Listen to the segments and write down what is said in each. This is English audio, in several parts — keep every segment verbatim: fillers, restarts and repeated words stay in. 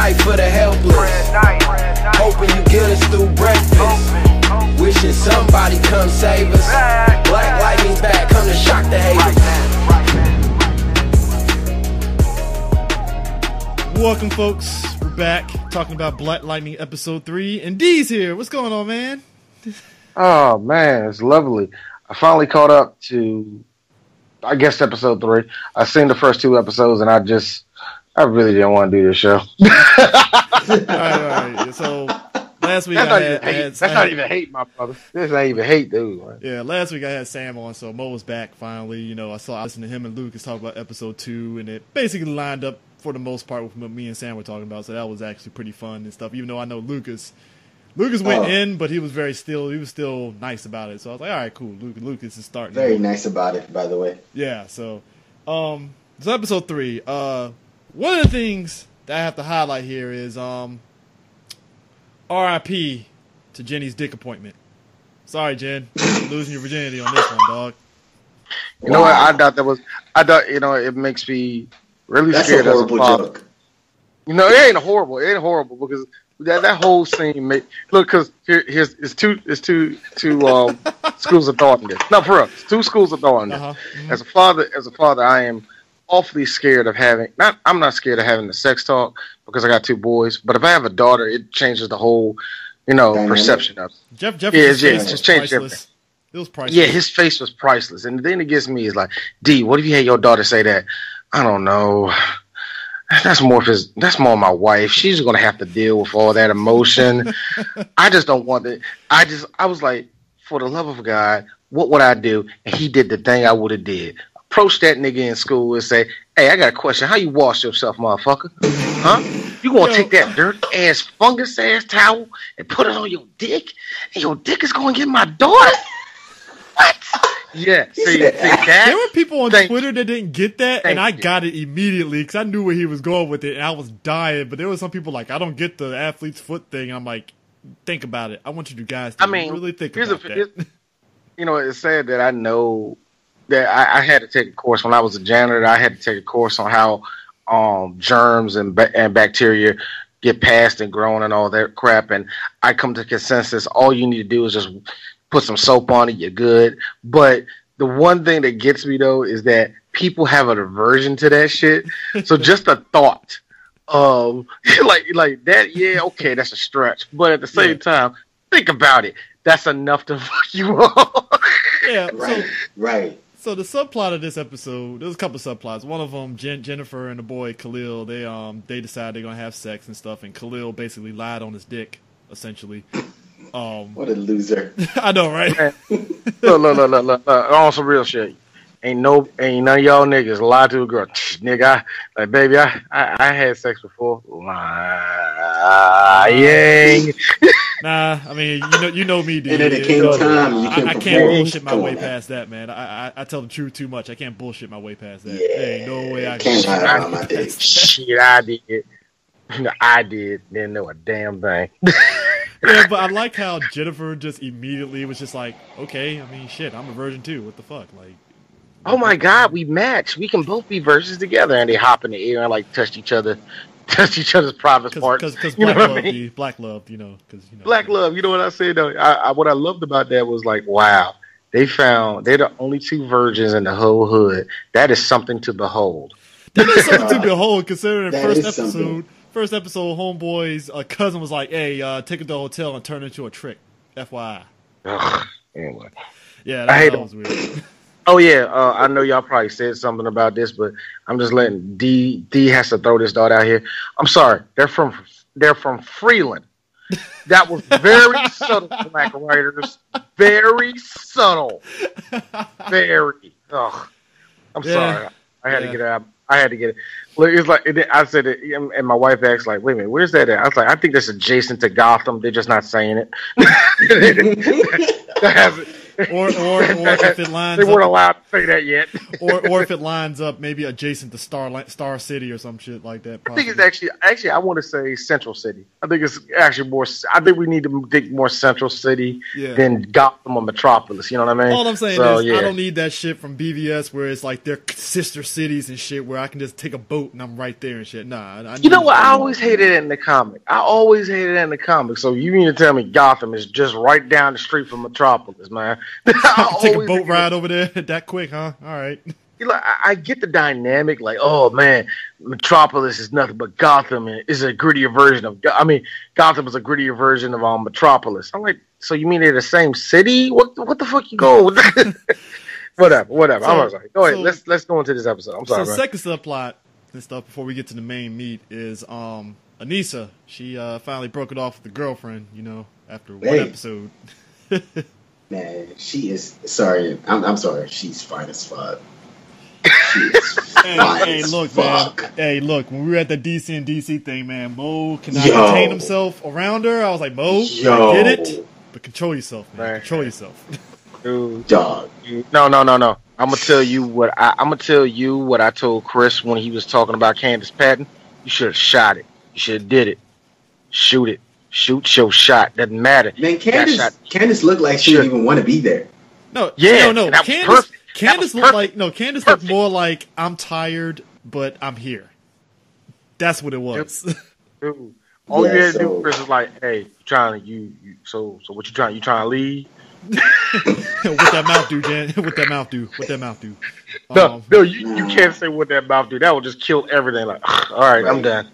night for the helpless. Hoping you get us through breakfast. Wishing somebody come save us. Black lightning's back, come to shock the haters. Welcome, folks. We're back talking about Black Lightning episode three, and D's here. What's going on, man? Oh man, it's lovely. I finally caught up to, I guess, episode three. I've seen the first two episodes, and I just, I really didn't want to do this show. all right, all right. So last week that's I not had, even I hate. had That's I not had, even hate, my brother. This ain't even hate, dude. Man. Yeah, last week I had Sam on, so Mo was back finally. You know, I saw I listened to him and Lucas talk about episode two, and it basically lined up for the most part with what me and Sam were talking about. So that was actually pretty fun and stuff. Even though I know Lucas. Lucas went oh. in, but he was very still. He was still nice about it. So I was like, "All right, cool." Lucas, Lucas is starting. Very nice about it, by the way. Yeah. So, um, so episode three. Uh, one of the things that I have to highlight here is um, R I P to Jenny's dick appointment. Sorry, Jen, you're losing your virginity on this one, dog. You know what? I thought that was. I thought you know it makes me really That's scared a horrible as a father. joke. You know, it ain't horrible. It ain't horrible because. That that whole scene, make, look, because here, here's it's two it's two two um, schools of thought in this. No, for real, it's two schools of thought in this. Uh-huh. Mm-hmm. As a father, as a father, I am awfully scared of having. Not, I'm not scared of having the sex talk because I got two boys. But if I have a daughter, it changes the whole, you know, Dynamic. perception of it. Jeff, Jeff, yeah, it's, yeah, it's just changed everything. It was priceless. Yeah, his face was priceless. And the thing that gets me is like, D, what if you had your daughter say that? I don't know. That's more of his, that's more my wife. She's gonna have to deal with all that emotion. I just don't want it. I just I was like, for the love of God, what would I do? And he did the thing I would have did. Approach that nigga in school and say, hey, I got a question. How you wash yourself, motherfucker? Huh? You gonna Yo. take that dirt ass fungus ass towel and put it on your dick? And your dick is gonna get my daughter? What? Yeah, see, see that? There were people on Thank Twitter that didn't get that, Thank and I you. got it immediately because I knew where he was going with it, and I was dying. But there were some people like, I don't get the athlete's foot thing. I'm like, think about it. I want you guys to I mean, really think about a, that. You know, it's sad that I know that I, I had to take a course when I was a janitor. I had to take a course on how um, germs and and bacteria get passed and grown and all that crap. And I come to consensus: all you need to do is just put some soap on it, you're good. But the one thing that gets me though is that people have an aversion to that shit. So just a thought of like like that, yeah, okay, that's a stretch. But at the same yeah. time, think about it. That's enough to fuck you up. Yeah, right, so, right. So the subplot of this episode, there's a couple of subplots. One of them, Jen, Jennifer and the boy Khalil, they um they decide they're gonna have sex and stuff, and Khalil basically lied on his dick, essentially. Um, what a loser! I know, right? look, look, look, look, look, look, on some real shit. Ain't no, ain't none of y'all niggas lie to a girl, nigga. I, like, baby, I, I, I had sex before. Lying. Nah, I mean, you know, you know me, dude. And then it came time. You I, I can't bullshit my way past that, man. I, I, I tell the truth too much. I can't bullshit my way past that. Yeah, there ain't no way I can't can. lie on my dick. Shit, I did. I did. Didn't know a damn thing. Yeah, but I like how Jennifer just immediately was just like, okay, I mean, shit, I'm a virgin too. What the fuck? Like, oh my God, we match. We can both be virgins together. And they hop in the air and like touch each other, touch each other's private parts. Because black love, I mean? black love, you know. Cause, you know black love, you know what I said though? I, I, what I loved about that was like, wow, they found, they're the only two virgins in the whole hood. That is something to behold. That is something to behold, considering the first episode. Something. First episode, Homeboy's uh, cousin was like, hey, uh, take it to the hotel and turn it into a trick. F Y I. Ugh, anyway. Yeah, that, I hate that was weird. Oh, yeah. Uh, I know y'all probably said something about this, but I'm just letting D D has to throw this thought out here. I'm sorry. They're from they're from Freeland. That was very subtle, black writers. Very subtle. Very. Ugh. I'm yeah. sorry. I had yeah. to get it out. I had to get it. Look, it's like it, I said it, and my wife asked, like, "Wait a minute, where's that at?" I was like, "I think that's adjacent to Gotham. They're just not saying it." that has or or or if it lines they weren't up, allowed to say that yet. or or if it lines up maybe adjacent to Star Star City or some shit like that. I think it's actually actually I want to say Central City. I think it's actually more. I think we need to think more Central City yeah. than Gotham or Metropolis. You know what I mean? All I'm saying so, is yeah. I don't need that shit from B V S where it's like they're sister cities and shit where I can just take a boat and I'm right there and shit. Nah, I you know what? I always hated it in the comic. I always hated it in the comic. So you mean to tell me Gotham is just right down the street from Metropolis, man? I take a boat ride over there that quick, huh? All right. You know, I, I get the dynamic, like, oh man, Metropolis is nothing but Gotham, and is a grittier version of. I mean, Gotham is a grittier version of um, Metropolis. I'm like, so you mean they're the same city? What what the fuck you going with that? whatever, whatever. So, I'm sorry. Go ahead. So, let's let's go into this episode. I'm sorry. So man. second subplot and stuff before we get to the main meat is um Anissa. She uh, finally broke it off with the girlfriend. You know, after one hey. episode. Man, she is. Sorry, I'm. I'm sorry. She's fine as fuck. Hey, hey, look, fuck. man. Hey, look. When we were at the D C and D C thing, man, Mo cannot Yo. contain himself around her. I was like, Mo, Yo. I get it, but control yourself, man. man. Control yourself. Dude, dog. No, no, no, no. I'm gonna tell you what I, I'm gonna tell you what I told Chris when he was talking about Candace Patton. You should have shot it. You should have did it. Shoot it. Shoot your shot. Doesn't matter. Man, Candace. Candace looked like she didn't even want to be there. No, yeah, no, no. that Candace, was perfect. Candace that was looked perfect. like no. Candace Perfect. looked more like I'm tired, but I'm here. That's what it was. Dude, all Yeah, you had to so- do, Chris, is like, hey, you trying to you, you so so what you trying? You trying to leave? What that mouth do, Jan? What that mouth do? What that mouth do? No, Um, no, you, you can't say what that mouth do. That will just kill everything. Like, all right, I'm done.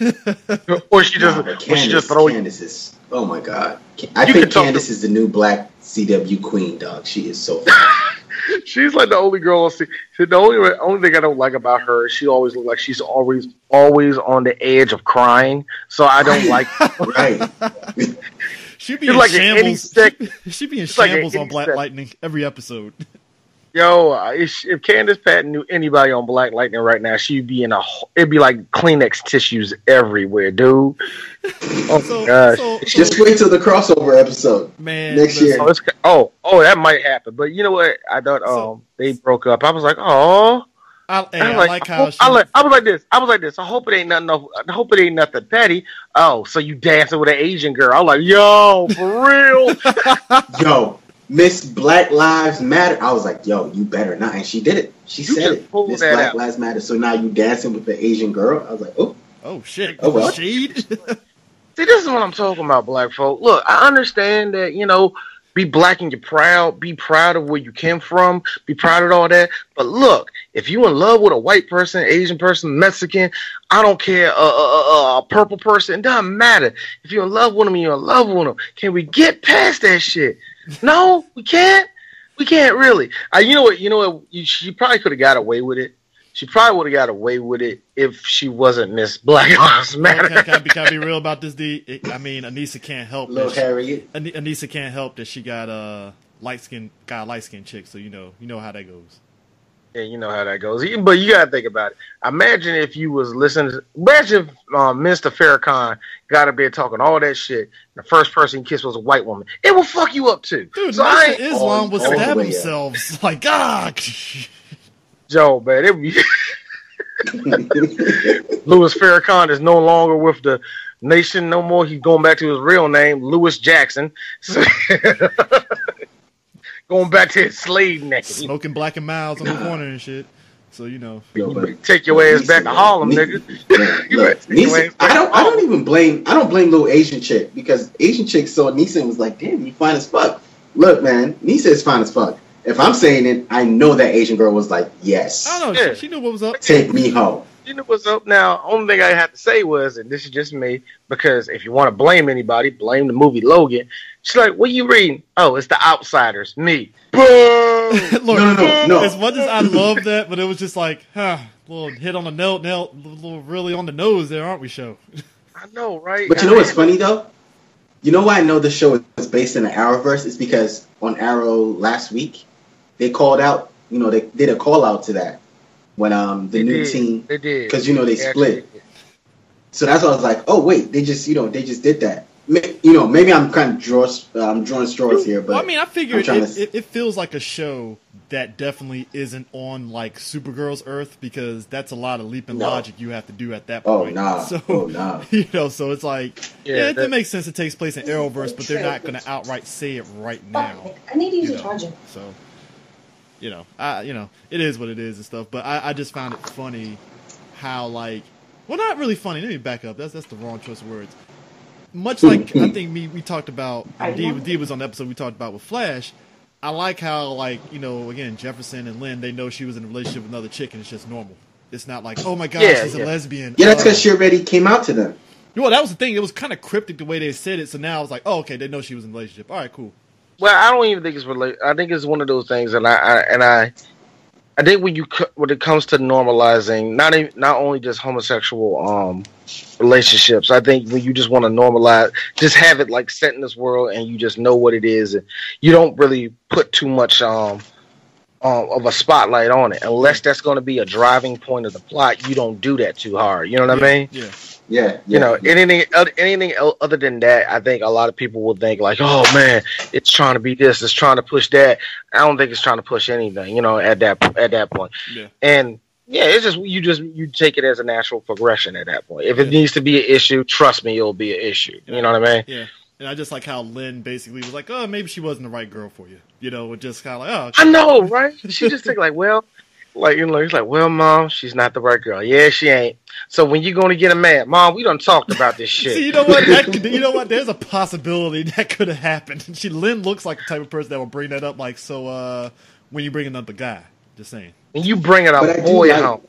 or she just, Nah, but or she Candace, just throw you. Candace is. Oh my god. I You think can talk Candace to- is the new black C W queen, dog. She is so. Fun. She's like the only girl. I see. See, the only only thing I don't like about her, she always look like she's always always on the edge of crying. So I don't like. Right. She be She's in like in any shambles. sec- She, she be in she's like in shambles any on Black sec- Lightning every episode. Yo, if, if Candace Patton knew anybody on Black Lightning right now, she'd be in a. It'd be like Kleenex tissues everywhere, dude. Oh So- my gosh. so- Just wait till the crossover episode Man, next listen, year. Oh, it's, oh, oh, that might happen. But you know what? I thought um So- they broke up. I was like, oh. I, hey, I I was like, like, I, how hope- she. I, like, I was like this. I was like this. I hope it ain't nothing. No, I hope it ain't nothing petty. Oh, so you dancing with an Asian girl? I'm like, yo, for real. Yo, Miss Black Lives Matter. I was like, yo, you better not. And she did it. She You said just it. pulled Miss that Black out. Lives Matter. So now you dancing with the Asian girl. I was like, oh, Oh shit! Oh, well. Shade. See, this is what I'm talking about, black folk. Look, I understand that, you know, be black and you're proud. Be proud of where you came from. Be proud of all that. But look, if you in love with a white person, Asian person, Mexican, I don't care, a uh, uh, uh, uh, purple person, it doesn't matter. If you're in love with them, you're in love with them. Can we get past that shit? No, we can't. We can't really. Uh, you know what? You know what? You, she probably could have got away with it. She probably would have got away with it if she wasn't Miss Black Lives Matter. Can, can, I be, can I be real about this, D? It, I mean, Anissa can't help. little that she- Harriet. An- Anissa can't help that she got a light skin, got a light skin chick. So you know, you know how that goes. Yeah, you know how that goes. But you gotta think about it. Imagine if you was listening. To, imagine if um, Mister Farrakhan got up there talking all that shit. The first person he kissed was a white woman. It will fuck you up too. Dude, so most I of ain't, Islam would all the stab way up. themselves. Like, ah. Joe, man. It be, Louis Farrakhan is no longer with the nation no more. He's going back to his real name, Louis Jackson. So, going back to his slave name. Smoking Black and Miles on the corner and shit. So you know. Yo, but Take your ass back to Nisa, Harlem, Nisa, nigga. yeah, You look, better take your Nisa, ass back I don't. to I don't Harlem. even blame. I don't blame little Asian chick because Asian chick saw Nisa and was like, "Damn, you fine as fuck." Look, man, Nisa is fine as fuck. If I'm saying it, I know that Asian girl was like, "Yes, I don't know. Yeah. She, she knew what was up. take me home." You know what's up now? Only thing I had to say was, and this is just me, because if you want to blame anybody, blame the movie Logan. She's like, "What you reading?" Oh, it's The Outsiders. Me. Boom. Look, No, no, no, no. as much as I love that, but it was just like, huh, little hit on the nail, nail, little really on the nose there, aren't we, show? I know, right? But you know what's funny though? You know why I know the show is based in the Arrowverse? It's because on Arrow last week they called out. You know, they did a call out to that when um the They new did. team They did. because you know they They split. actually did. So that's why I was like, oh wait, they just you know they just did that. you know, maybe I'm kind of draw, uh, I'm drawing straws here, but well, I mean, I figure it, to... it, it feels like a show that definitely isn't on like Supergirl's Earth, because that's a lot of leap and no. logic you have to do at that oh, point. Nah. So, oh nah, you know, so it's like, yeah, yeah it, that, it makes sense. It takes place in Arrowverse, but they're not going to outright say it right now. I need to use you a know? charger. So, you know, I, you know, it is what it is and stuff. But I, I just found it funny how like, well, not really funny. Let me back up. That's that's the wrong choice of words. Much like I think me we talked about, D, D was on the episode we talked about with Flash. I like how like you know again Jefferson and Lynn, they know she was in a relationship with another chick and it's just normal. It's not like, oh my god, yeah, she's yeah. a lesbian. Yeah, that's because uh, she already came out to them. Well, that was the thing. It was kind of cryptic the way they said it. So now I was like, oh, okay, they know she was in a relationship. All right, cool. Well, I don't even think it's related. I think it's one of those things, and I, I and I, I think when you when it comes to normalizing, not even, not only just homosexual um relationships, I think when you just want to normalize, just have it like set in this world, and you just know what it is, and you don't really put too much um, um of a spotlight on it, unless that's going to be a driving point of the plot. You don't do that too hard. You know what yeah, I mean? Yeah. Yeah, yeah, you know, yeah. anything, anything other than that, I think a lot of people will think like, "Oh man, it's trying to be this, it's trying to push that." I don't think it's trying to push anything, you know, at that at that point. Yeah. And yeah, it's just you just you take it as a natural progression at that point. If it yeah. needs to be an issue, trust me, it'll be an issue. Yeah. You know what I mean? Yeah. And I just like how Lynn basically was like, "Oh, maybe she wasn't the right girl for you," you know, just kind of like, "Oh." Okay. I know, right? She just think like, well. Like, you know, he's like, well, Mom, she's not the right girl. Yeah, she ain't. So when you going to get her mad? Mom, we done talked about this shit. See, you know what? That could, you know what? There's a possibility that could have happened. She Lynn looks like the type of person that will bring that up. Like, so uh, when you bring another guy, just saying. And you bring it up, But I do boy, like- home.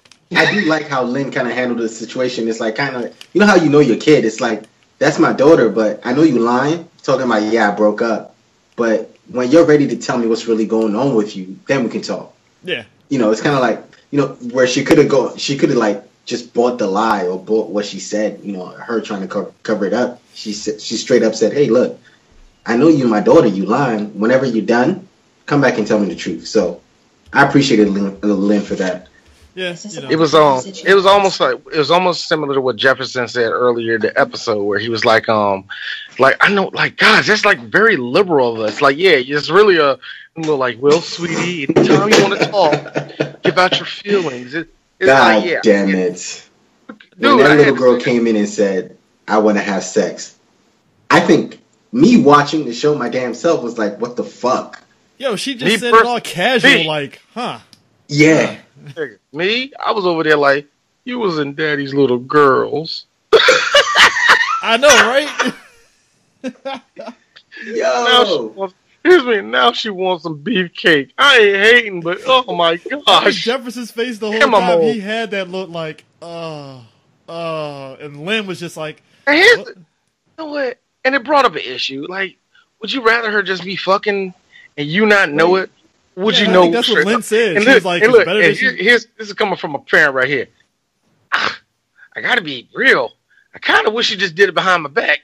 I do like how Lynn kind of handled the situation. It's like kind of, you know how you know your kid. It's like, that's my daughter, but I know you lying, talking about, yeah, I broke up. But when you're ready to tell me what's really going on with you, then we can talk. Yeah. You know, it's kind of like, you know, where she could have go, she could have like just bought the lie or bought what she said. You know, her trying to co- cover it up. She said, she straight up said, "Hey, look, I know you, my daughter. You lying. Whenever you're done, come back and tell me the truth." So, I appreciated Lynn, Lynn for that. Yeah. You know. It was um, it was almost like it was almost similar to what Jefferson said earlier in the episode, where he was like, um, like I know, like guys, that's like very liberal of us. Like, yeah, it's really a, you know, like, well, sweetie, anytime you want to talk, give out your feelings. It, it's God like, yeah, damn yeah. it! Dude, when that I little had- girl came in and said, "I want to have sex," I think me watching the show my damn self was like, "What the fuck?" Yo, she just Me said pers- it all casual, me. like, huh? Yeah. Nigga, me, I was over there like, you was in Daddy's Little Girls. I know, right? Now she Yo. wants, excuse me, now she wants some beefcake. I ain't hating, but oh my gosh. Jefferson's face the whole Damn, I'm time, old. he had that look like, oh, oh, and Lynn was just like, And here's what? the, you know what? And it brought up an issue. Like, would you rather her just be fucking and you not know it? Would Yeah, you I know? think that's what straight Lynn up? said. And She look, was like, and it's look, better and that she- here- here's this is coming from a parent right here. Ah, I gotta be real. I kind of wish you just did it behind my back.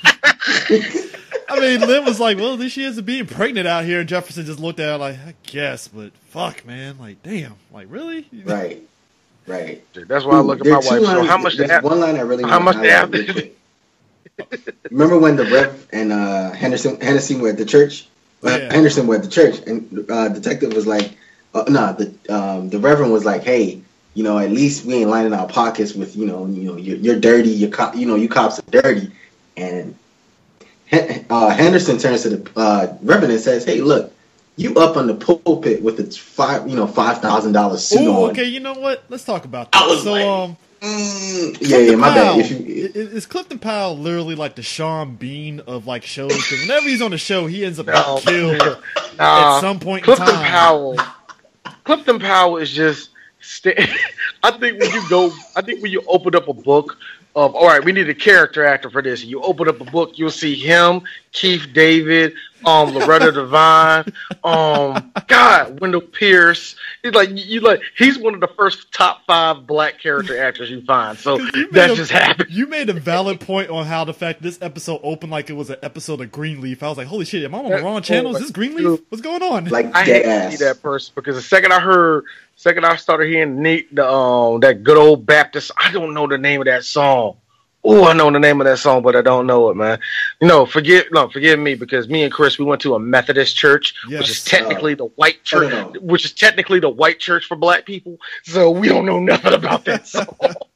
I mean, Lynn was like, well, at least she isn't being pregnant out here. And Jefferson just looked at her like, I guess, but fuck, man. Like, damn. Like, really? Right. Right. That's why I look at There my are two wife. So lines- how much there's they have? one line I really how want much to they highlight have real quick. Remember when the Rev and uh, Henderson Henderson were at the church? Uh, Yeah. Henderson were at the church, and uh, detective was like, uh, "No, the um, the Reverend was like, hey, you know, at least we ain't lining our pockets with, you know, you know, you're, you're dirty, you cop, you know, you cops are dirty." And uh, Henderson turns to the uh, Reverend and says, "Hey, look, you up on the pulpit with its five, you know, five thousand dollars suit Oh, on." okay. You know what? Let's talk about I that. was So, like- um, Mm, yeah, Clifton yeah, my Powell, bad. If you, i- is Clifton Powell literally like the Sean Bean of like shows? Because whenever he's on the show, he ends up No. getting killed Nah, at some point in Clifton time. Powell. Clifton Powell is just. St- I think when you go, I think when you open up a book of, all right, we need a character actor for this. You open up a book, you'll see him, Keith David, um, Loretta Devine, um, God, Wendell Pierce. He's like, you like, he's one of the first top five black character actors you find. So You made that a- just happened. You made a valid point on how the fact this episode opened like it was an episode of Greenleaf. I was like, holy shit, am I on the wrong channel? Is this Greenleaf? What's going on? like I dead hate to ass. be that person because the second I heard, second I started hearing Nate, the um, that good old Baptist, I don't know the name of that song. Oh, I know the name of that song, but I don't know it, man. You know, forgive no, forgive me because me and Chris we went to a Methodist church, Yes. which is technically Uh, the white church, no, no. which is technically the white church for black people. So we don't know nothing about that song.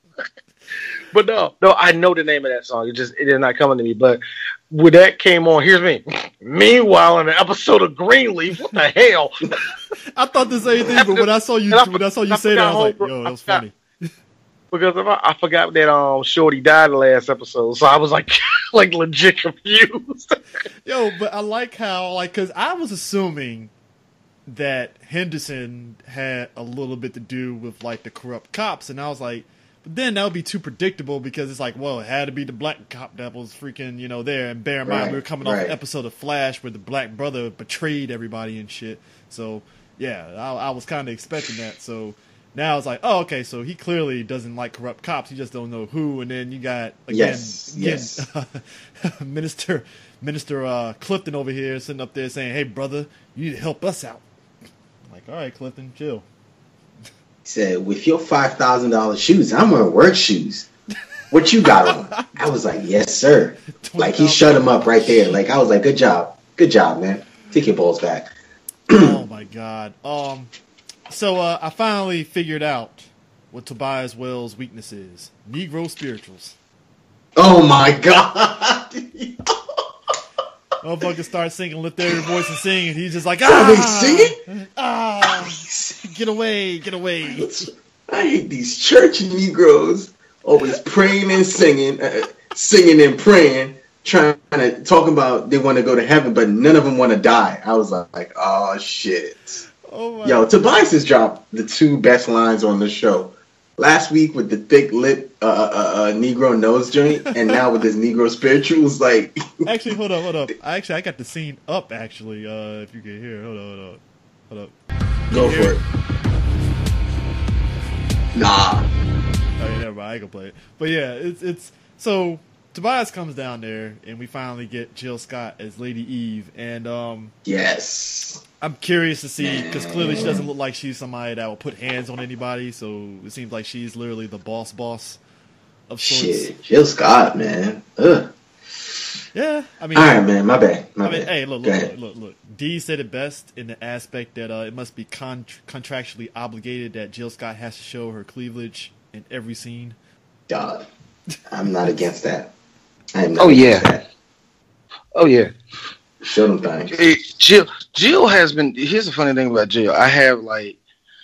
But no, no, I know the name of that song. It just it is not coming to me. But when that came on, here's me. Meanwhile, in an episode of Greenleaf, what the hell? I thought the same thing, but when I saw you, I when I saw you I say that, I was like, forgot yo, that was I forgot- funny. Because I, I forgot that um Shorty died the last episode, so I was like like legit confused. Yo, but I like how, like, because I was assuming that Henderson had a little bit to do with, like, the corrupt cops, and I was like, but then that would be too predictable because it's like, well, it had to be the black cop that was freaking, you know, there. And bear in mind, Right, we were coming off right. an episode of Flash where the black brother betrayed everybody and shit. So, yeah, I, I was kind of expecting that. So now it's like, oh, okay, so he clearly doesn't like corrupt cops. He just don't know who. And then you got, again, Yes, again yes. Minister Minister uh, Clifton over here sitting up there saying, hey, brother, you need to help us out. I'm like, all right, Clifton, chill. He said, with your five thousand dollars shoes, I'm wearing work shoes. What you got on? I was like, yes, sir. Like, he shut him up right there. Like, I was like, good job. Good job, man. Take your balls back. Oh, my God. Um, so uh, I finally figured out what Tobias Wells' weakness is. Negro spirituals. Oh, my God. Motherfucker starts singing, lift every voice and sing, and he's just like, Are ah! they singing? Ah! Get away, get away. I hate these church Negroes always praying and singing, uh, singing and praying, trying to talk about they want to go to heaven, but none of them want to die. I was like, oh shit. Oh my Yo, Tobias has dropped the two best lines on the show. Last week with the thick lip uh, uh, uh, Negro nose joint, and now with this Negro spirituals, like. Actually, hold up, hold up. I actually I got the scene up. Actually, uh, if you can hear, hold on, hold on, hold up. Go Can you for hear it. Nah. Oh yeah, never mind. I ain't gonna play it. But yeah, it's it's so Tobias comes down there, and we finally get Jill Scott as Lady Eve, and um, Yes. I'm curious to see because clearly she doesn't look like she's somebody that will put hands on anybody. So it seems like she's literally the boss, boss of sorts. Shit. Jill Scott, man. Ugh. Yeah, I mean, All right, man. My bad. My I mean, bad. hey, look, Go look, ahead. look, look, look. Dee said it best in the aspect that uh, it must be con- contractually obligated that Jill Scott has to show her cleavage in every scene. Dog. I'm not against that. I am not Oh, against yeah. that. Oh yeah, Show them things. Hey, Jill. Jill has been. Here's the funny thing about Jill. I have like.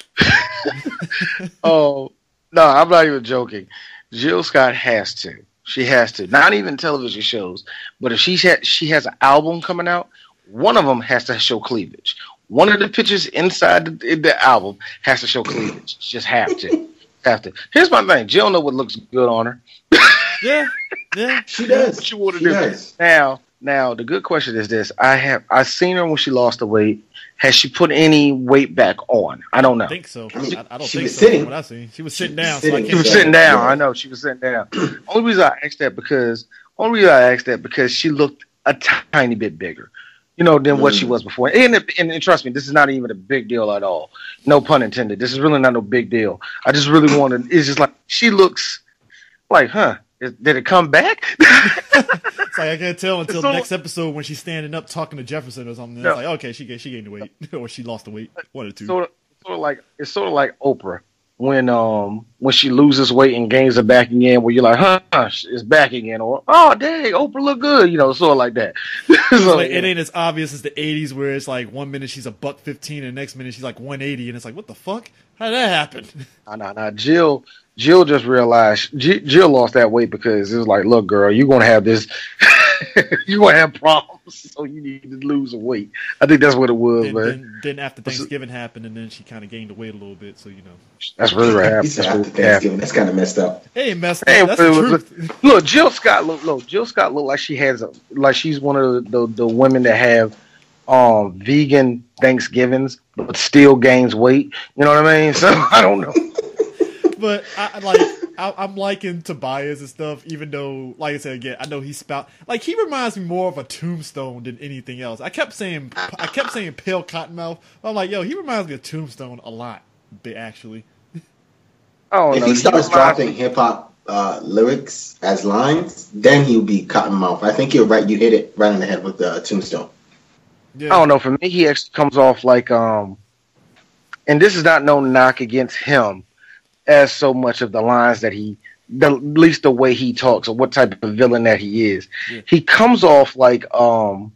oh no, I'm not even joking. Jill Scott has to. She has to. Not even television shows, but if she ha- she has an album coming out, one of them has to show cleavage. One of the pictures inside the, the album has to show cleavage. Just have to. Have to. Here's my thing. Jill know what looks good on her. Yeah, yeah. She does. What you want to She do does. now? Now the good question is this: I have I seen her when she lost the weight. Has she put any weight back on? I don't know. I think so. I mean, I, I don't she think was so. sitting. From what I seen, she was She sitting was down. sitting. So I She can't was Yeah. sitting down. Yeah. I know she was sitting down. Only reason I asked that because only reason I asked that because she looked a tiny bit bigger, you know, than what she Mm. was before. And, and and trust me, this is not even a big deal at all. No pun intended. This is really not no big deal. I just really wanted. It's just like she looks like, huh? Is, did it come back? It's like I can't tell until So- the next episode when she's standing up talking to Jefferson or something. No. It's like, okay, she gained, she gained the weight or she lost the weight. One or two. sort of, sort of like it's sort of like Oprah when um when she loses weight and gains it back again. Where you're like, huh, it's back again, or oh dang, Oprah look good, you know, sort of like that. It's So, like, it ain't as obvious as the eighties where it's like one minute she's a buck fifteen and the next minute she's like one eighty and it's like, what the fuck? How did that happen? Nah, nah, nah. Jill, Jill just realized J- Jill lost that weight because it was like, look, girl, you're gonna have this, you're gonna have problems, so you need to lose the weight. I think that's what it was, Then, man. then, then after Thanksgiving happened and then she kind of gained the weight a little bit, so you know. That's really what He happened. said That's after what happened. Thanksgiving. That's kind of messed up. Hey, messed up. Hey, That's the look, truth. Look, Jill Scott look, look, Jill Scott look like she has a, like she's one of the, the, the women that have um vegan Thanksgivings but still gains weight. You know what I mean? So I don't know. But I I like I, I'm liking Tobias and stuff, even though, like I said again, I know he spout like he reminds me more of a Tombstone than anything else. I kept saying I kept saying pale cottonmouth. I'm like, yo, he reminds me of Tombstone a lot, but actually. I don't If know. he You starts remind dropping me- hip hop uh, lyrics as lines, then he'll be Cottonmouth. I think you're right. You hit it right on the head with the uh, Tombstone. Yeah. I don't know. For me, he actually comes off like, um, and this is not no knock against him, as so much of the lines that he, the, at least the way he talks or what type of villain that he is. Yeah. He comes off like um,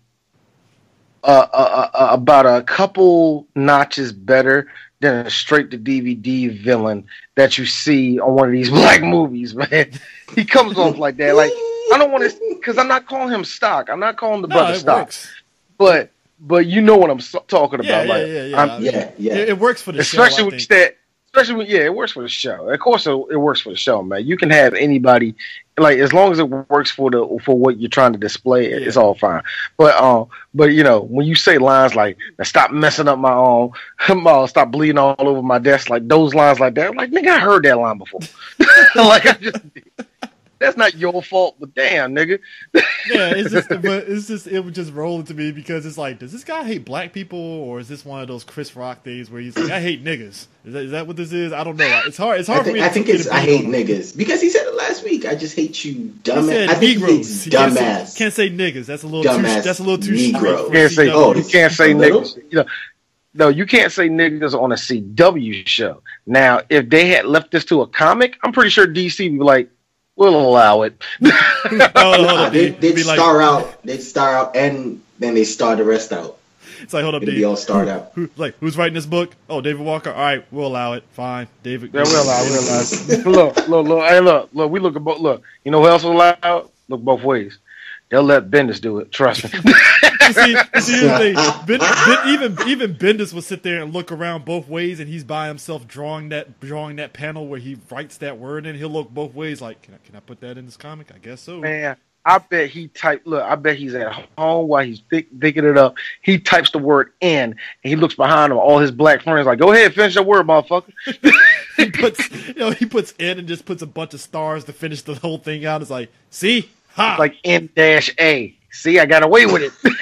uh, uh, uh, about a couple notches better than a straight to D V D villain that you see on one of these black movies, man. He comes off like that. Like, I don't want to, because I'm not calling him stock. I'm not calling the no, brother stock. Works. But but you know what I'm so- talking about. Yeah, like, yeah, yeah, yeah. yeah, yeah. It, it works for the especially show. With that, especially when, yeah, it works for the show. Of course, it, it works for the show, man. You can have anybody, like, as long as it works for the for what you're trying to display, yeah. It's all fine. But um, but you know, when you say lines like "stop messing up my own," um, "stop bleeding all over my desk," like those lines like that, like nigga, I heard that line before. Like I just. That's not your fault, but damn, nigga. Yeah, it's just, but it's just, it would just roll to me because it's like, does this guy hate black people, or is this one of those Chris Rock things where he's like, I hate niggas? Is that, is that what this is? I don't know. It's hard. It's hard I think, for me. I to think it's I hate niggas because he said it last week. I just hate you, dumbass. I think Negroes. he hates dumbass. Can't say, can't say niggas. That's a little dumbass too. That's a little too. Negro. You can't say. Oh, you can't say niggas. You know, no, you can't say niggas on a C W show. Now, if they had left this to a comic, I'm pretty sure D C would be like, we'll allow it. oh, nah, they, they'd star like, out. They'd star out, and then they star the rest out. It's like, hold up, It'd Dave. be all starred out. Who, like, who's writing this book? Oh, David Walker. All right, we'll allow it. Fine, David. Yeah, we'll allow it. We'll allow it. look, look, look. Hey, look, look. We look at both. Look, you know who else will allow it? Look both ways. They'll let Bendis do it. Trust me. you see, you see the thing. Ben, ben, even even Bendis will sit there and look around both ways, and he's by himself drawing that drawing that panel where he writes that word, and he'll look both ways. Like, can I can I put that in this comic? I guess so. Man, I bet he type. Look, I bet he's at home while he's thick, thinking it up. He types the word in, and he looks behind him. All his black friends like, go ahead, finish your word, motherfucker. he puts, you know, he puts in and just puts a bunch of stars to finish the whole thing out. It's like, see. Ha. It's like N dash A. See, I got away with it.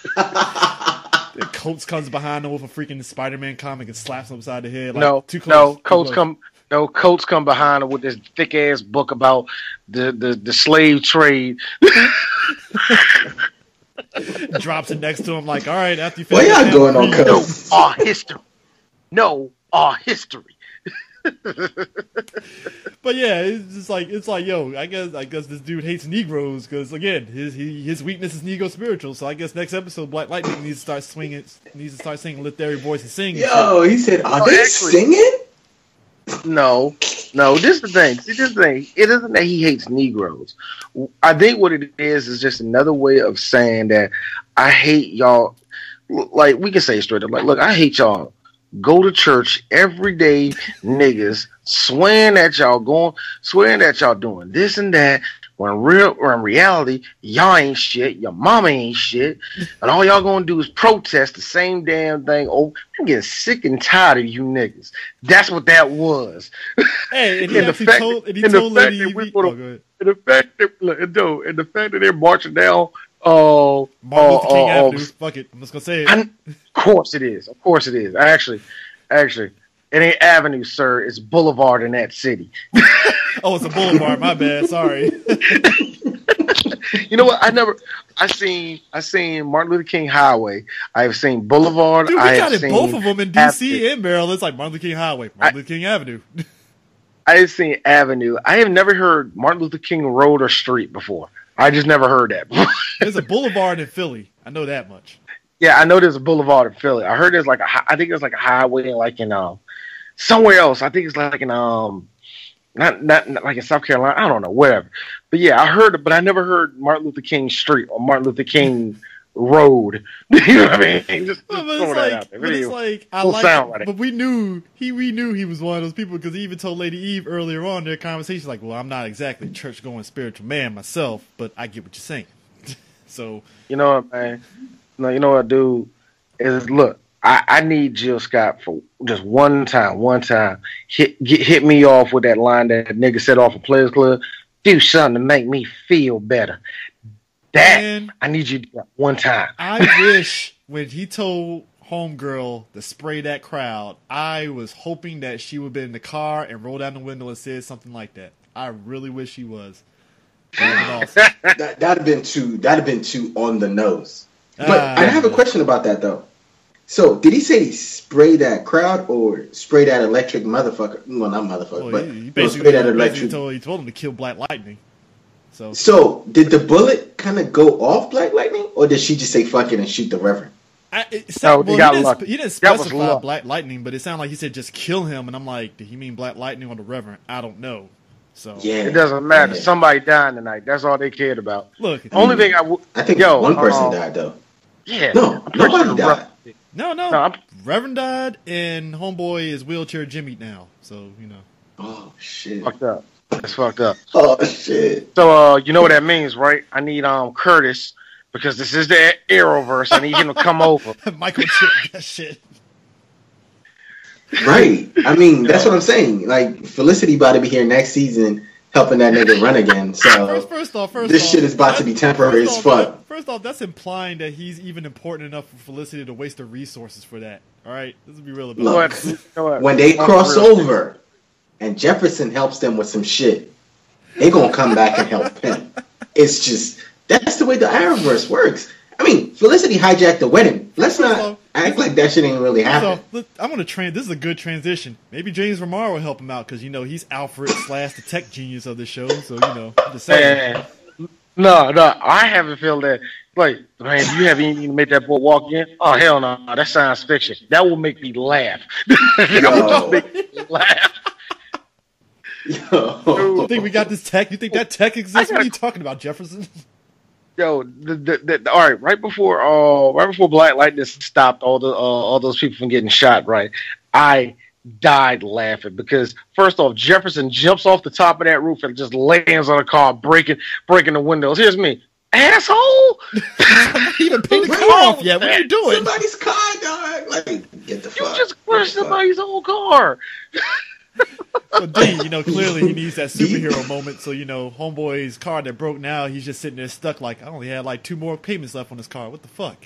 Coates comes behind him with a freaking Spider-Man comic and slaps him upside the head. Like, no, too close, no, too Coates close. come. No, Coates come behind him with this thick ass book about the, the, the slave trade. Drops it next to him like, all right, after you finish. Why y'all going on Coates? No, our history. No, our history. But yeah, it's just like it's like yo. I guess I guess this dude hates Negroes because again, his he, his weakness is Negro spiritual. So I guess next episode, Black Lightning needs to start swinging, needs to start singing "Lift Every Voice" and sing. Yo, he said, "Are oh, they actually, singing?" No, no. This is the thing. See, this is the thing. It isn't that he hates Negroes. I think what it is is just another way of saying that I hate y'all. Like we can say straight up, like, look, I hate y'all. Go to church every day, niggas, swearing that y'all going, swearing that y'all doing this and that. When real, when in reality, y'all ain't shit. Your mama ain't shit, and all y'all gonna do is protest the same damn thing. Oh, I'm getting sick and tired of you niggas. That's what that was. Hey, and he actually told, and he told Lady Evie. Oh, and the fact that, no, and the fact that they're marching down. Oh, Martin Luther King uh, Avenue. Uh, Fuck it, I'm just gonna say it. I, of course it is. Of course it is. Actually, actually, it ain't Avenue, sir. It's Boulevard in that city. Oh, it's a boulevard. My bad. Sorry. You know what? I never. I seen. I seen Martin Luther King Highway. I've seen Boulevard. Dude, we I got have it seen both of them in D C Avenue. and Maryland. It's like Martin Luther King Highway, Martin I, Luther King Avenue. I have seen Avenue. I have never heard Martin Luther King Road or Street before. I just never heard that. There's a boulevard in Philly. I know that much. Yeah, I know there's a boulevard in Philly. I heard there's like a. I think there's like a highway like in um somewhere else. I think it's like in um not not, not like in South Carolina. I don't know, whatever. But yeah, I heard it, but I never heard Martin Luther King Street or Martin Luther King Road. You know what I mean? Just, but just it's throwing like, that out there. But it's like I Full like, sound right. But we knew he we knew he was one of those people because he even told Lady Eve earlier on in their conversation, like, "Well, I'm not exactly a church going spiritual man myself, but I get what you're saying." So you know what, man? No, you know what, dude? Is look, I, I need Jill Scott for just one time, one time. Hit get, hit me off with that line that nigga said off of Players Club. Do something to make me feel better. That Man, I need you to do that one time. I wish when he told Homegirl to spray that crowd, I was hoping that she would be in the car and roll down the window and said something like that. I really wish he was. Awesome. that that'd have been too. That'd have been too on the nose. But Ah, I have a question about that though. So did he say spray that crowd or spray that electric motherfucker? Well, not motherfucker, Well, but he, he no, basically, spray that he electric. basically told, he told him to kill Black Lightning. So, So did the bullet kind of go off Black Lightning, or did she just say fuck it and shoot the Reverend? I, it sound, No, he well, got he, lucky. didn't, he didn't That was specify luck. Black Lightning, but it sounded like he said just kill him, and I'm like, did he mean Black Lightning or the Reverend? I don't know. So Yeah, It doesn't matter. Yeah. Somebody dying tonight. That's all they cared about. look, Only thing I w- I think yo, one person uh, died though. Yeah. No, I'm pretty nobody sure the died. Rev- no, no, No, I'm- Reverend died, and Homeboy is wheelchair Jimmy now. So you know, Oh shit! fucked up. That's fucked up. Oh shit! So uh, you know what that means, right? I need um Curtis because this is the Arrowverse. I need him to come over. Michael Chip, that shit. Right. I mean, that's what I'm saying. Like Felicity about to be here next season, helping that nigga run again. So First, first off, first this off, shit is about to be that- temporary first as off, fuck. First off, that's implying that he's even important enough for Felicity to waste her resources for that. All right, let's be real about Look, it. You know what? When they I'm cross real. over, and Jefferson helps them with some shit, they gonna come back and help him. It's just that's the way the Arrowverse works. I mean, Felicity hijacked the wedding. Let's First not off, act like that shit ain't really happening. So look, I'm gonna train. This is a good transition. Maybe James Remar will help him out because you know he's Alfred slash the tech genius of the show. So you know, I'm just saying. Man, no, no, I haven't felt that. Like, man, do you have anything to make that boy walk in? Oh hell no, that's science fiction. That will make me laugh. that will make me laugh. Yo. You think we got this tech? You think that tech exists? What are you talking about, Jefferson? Yo, the, the, the, all right, right before, uh, right before Black Lightning stopped all the, uh, all those people from getting shot. Right, I died laughing because first off, Jefferson jumps off the top of that roof and just lands on a car, breaking, breaking the windows. Here's me, asshole. Even paint the Right. car off yet? What are you doing? Somebody's car, dog. Like, get the You fuck. just Get crushed the fuck. somebody's whole car. So D, you know, clearly he needs that superhero moment. So you know, Homeboy's car that broke now, he's just sitting there stuck. Like I only had like two more payments left on this car. What the fuck?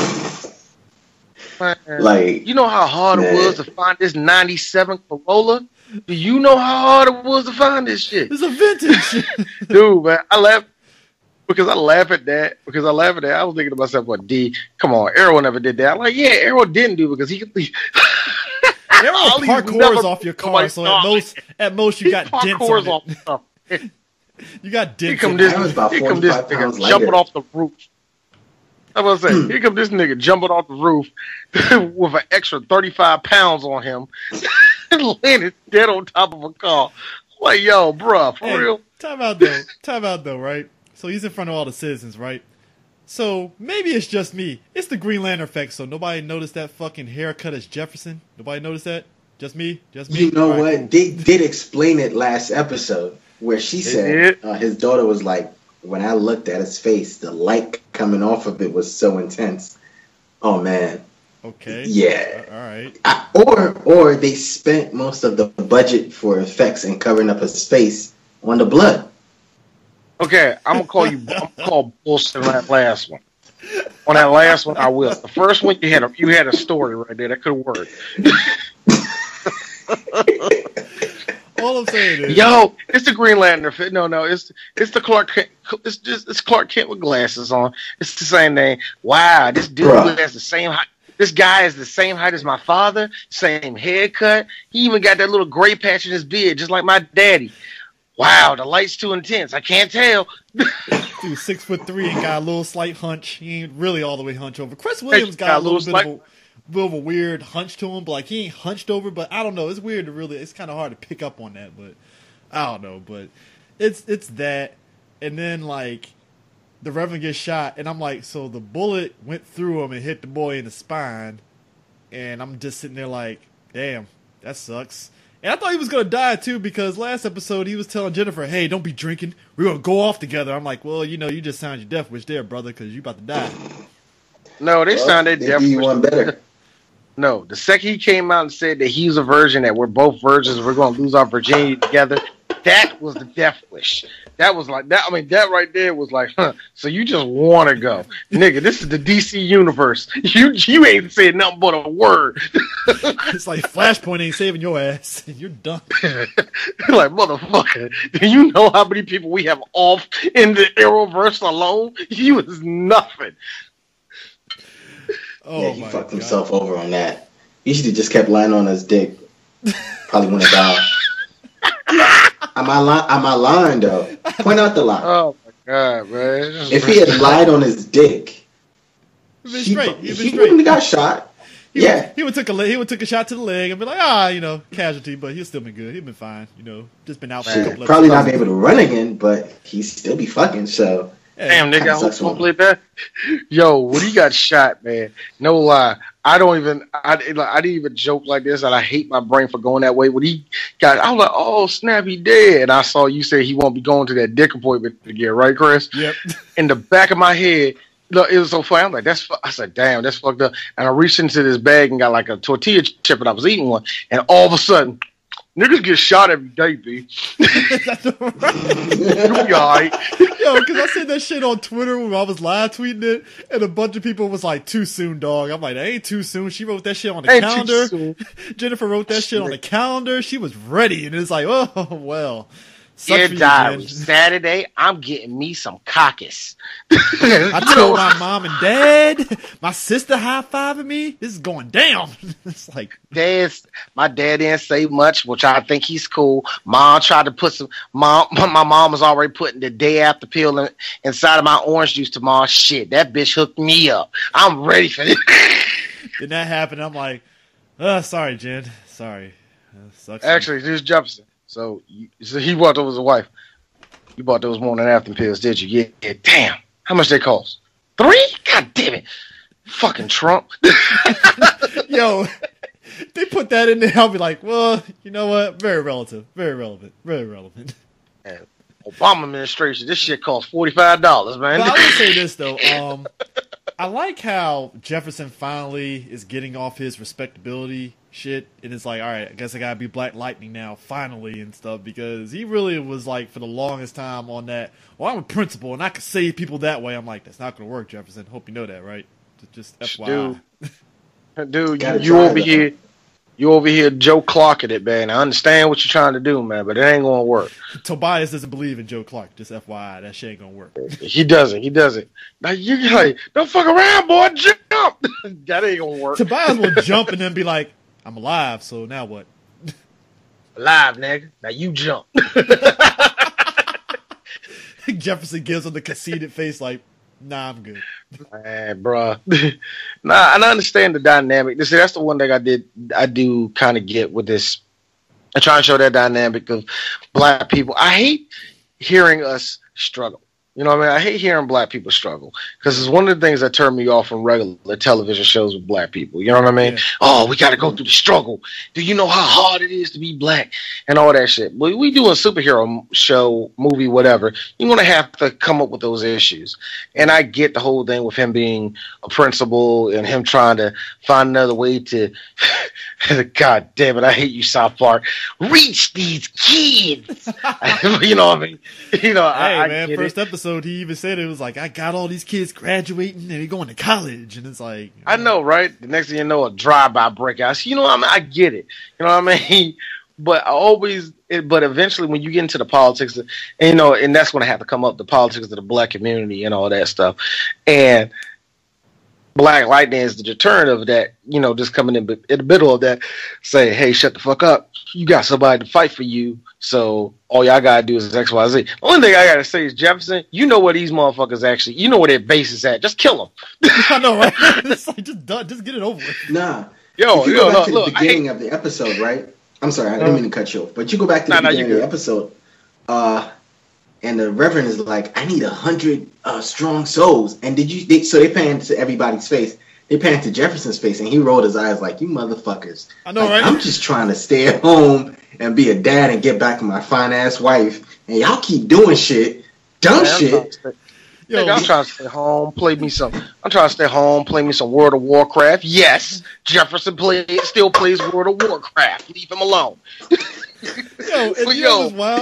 Man, Like, you know how hard man. it was to find this ninety-seven Corolla? Do you know how hard it was to find this shit? This is a vintage. Dude, man, I laugh because I laugh at that. Because I laugh at that. I was thinking to myself, "What D? Come on, Arrow never did that." I'm like, yeah, Arrow didn't do it because he could. There All are these parkours never- off your car, nobody so saw at it. most, at most you got dents Parkours on off it. stuff. You got Here dents. come on this, it. That was about here come this forty-five pounds nigga jumping lighter. off the roof. I was gonna say, here come this nigga jumping off the roof with an extra thirty-five pounds on him, and landing dead on top of a car. Like, yo, bruh, for Hey, real? time out though. Time out though, right? So he's in front of all the citizens, right? So maybe it's just me. It's the Green Lantern effect. So nobody noticed that fucking haircut as Jefferson. Nobody noticed that. Just me. Just me. you know All right, what? cool. They did explain it last episode where she said did? uh, his daughter was like, when I looked at his face, the light coming off of it was so intense. Oh man. Okay. Yeah. All right. I, or or they spent most of the budget for effects and covering up his face on the blood. Okay, I'm gonna call you. I'm gonna call bullshit on that last one. On that last one, I will. The first one, you had a you had a story right there that could have worked. All I'm saying is, Yo, it's the Green Lantern fit. No, no, it's it's the Clark Kent. It's just it's Clark Kent with glasses on. It's the same name. Wow, this dude Bruh. has the same height. This guy is the same height as my father. Same haircut. He even got that little gray patch in his beard, just like my daddy. Wow, the light's too intense. I can't tell. dude, six foot three and got a little slight hunch. He ain't really all the way hunched over. Chris Williams got, a little, bit slight- of a, bit of a weird hunch to him, but like he ain't hunched over. But I don't know. It's weird to really. It's kind of hard to pick up on that, but I don't know. But it's it's that, and then like the Reverend gets shot, and I'm like, so the bullet went through him and hit the boy in the spine, and I'm just sitting there like, damn, that sucks. And I thought he was going to die, too, because last episode he was telling Jennifer, hey, don't be drinking. We're going to go off together. I'm like, well, you know, you just sound your death wish there, brother, because you about to die. No, they Well, sounded they do you one better. No, the second he came out and said that he was a virgin, that we're both virgins, we're going to lose our virginity together, That was the death wish. That was like that. I mean, that right there was like, huh. So you just want to go, nigga? This is the D C universe. You you ain't said nothing but a word. It's like Flashpoint ain't saving your ass. You're done. Like, motherfucker, do you know how many people we have off in the Arrowverse alone? You is nothing. Oh, yeah, he my fucked God. himself over on that. He should have just kept lying on his dick. Probably wouldn't have died. Am I lying? Am I lying though? Point out the lie. Oh my God, man! If he had lied on his dick, He'd been he, straight. He'd been he straight. wouldn't have got shot. He yeah, would, he would took a he would took a shot to the leg and be like, ah, you know, casualty, but he'd still been good. He'd been fine, you know, just been out for a shit, couple of probably not episodes. be able to run again, but he'd still be fucking. So Damn, nigga, I sucks hope for don't believe that. Yo, when he got shot, man, no lie, I don't even, I, like, I didn't even joke like this, and I hate my brain for going that way. When he got, I was like, oh, snap, he dead. And I saw you say he won't be going to that dick appointment again, right, Chris? Yep. In the back of my head, look, it was so funny. I'm like, that's, fu-. I said, damn, that's fucked up. And I reached into this bag and got like a tortilla chip, and I was eating one, and all of a sudden, niggas get shot every day, B. That's right. You'll be all right. Yo, because I said that shit on Twitter when I was live tweeting it, and a bunch of people was like, too soon, dog. I'm like, that ain't too soon. She wrote that shit on the Ain't too calendar. soon. Jennifer wrote that shit on the calendar. She was ready, and it's like, oh, well. Sucks Dear for you, diary, Jen. Saturday, I'm getting me some caucus. I told my mom and dad, my sister high-fiving me. This is going down. It's like, Dad's, my dad didn't say much, which I think he's cool. Mom tried to put some, mom, my mom was already putting the day after pill in, inside of my orange juice tomorrow. Shit, that bitch hooked me up. I'm ready for this. did that happen? I'm like, uh, sorry, Jen. Sorry. Uh, sucks. Actually, this is Jefferson. So, you, so he bought those wife. You bought those morning after pills, did you? Yeah, yeah. Damn. How much they cost? Three? God damn it. Fucking Trump. Yo, they put that in there. I'll be like, well, you know what? Very relative. Very relevant. Very relevant. Man, Obama administration, this shit costs forty-five dollars, man. But I will say this, though. Um, I like how Jefferson finally is getting off his respectability shit, and it's like, all right, I guess I gotta be Black Lightning now, finally, and stuff, because he really was like, for the longest time on that, well, I'm a principal, and I can save people that way. I'm like, that's not gonna work, Jefferson. Hope you know that, right? Just F Y I. Dude, dude you, Gotta you try over that. here, you over here Joe Clark it, man. I understand what you're trying to do, man, but it ain't gonna work. Tobias doesn't believe in Joe Clark, just F Y I. That shit ain't gonna work. He doesn't. He doesn't. Now you like, don't fuck around, boy. Jump. That ain't gonna work. Tobias will jump and then be like, I'm alive, so now what? Live, nigga. Now you jump. Jefferson gives him the conceited face like, nah, I'm good. Man, bruh. Nah, and I understand the dynamic. See, that's the one thing I did. I do kind of get with this. I try and show that dynamic of black people. I hate hearing us struggle. You know what I mean? I hate hearing black people struggle because it's one of the things that turn me off from regular television shows with black people. You know what I mean? Yeah. Oh, we got to go through the struggle. Do you know how hard it is to be black and all that shit? We, we do a superhero show, movie, whatever. You're going to have to come up with those issues. And I get the whole thing with him being a principal and him trying to find another way to, God damn it, I hate you, South Park, reach these kids. You know what I mean? You know, Hey, I, I man, get first it. episode, he even said it was like, I got all these kids graduating and they going to college. And it's like, I know, right? The next thing you know, a drive-by breakout. You know, I mean, I get it. You know what I mean? But I always, it, but eventually, when you get into the politics, and you know, and that's when I have to come up the politics of the black community and all that stuff. And Black Lightning is the deterrent of that. You know, just coming in in the middle of that, say, "Hey, shut the fuck up. You got somebody to fight for you. So all y'all gotta do is X, Y, Z." The only thing I gotta say is, Jefferson, you know where these motherfuckers actually, you know where their base is at. Just kill them. I know, right? It's like, just, done, just get it over with. Nah. Yo, if you yo, go back look, to the look, I beginning hate- of the episode, right? I'm sorry, I didn't mean to cut you off, but you go back to the Nah, nah, beginning you of the good. episode, uh, and the Reverend is like, "I need a hundred uh, strong souls." And did you? They, so they pan to everybody's face. They pan to Jefferson's face, and he rolled his eyes like, "You motherfuckers! I know, Like, right? I'm just trying to stay at home and be a dad and get back to my fine ass wife, and y'all keep doing shit, dumb Man, I'm trying shit." to stay- Yo, Nigga, I'm trying to stay home, play me some. I'm trying to stay home, play me some World of Warcraft. Yes, Jefferson play, still plays World of Warcraft. Leave him alone. Yo, and Well, you know yo. what's wild?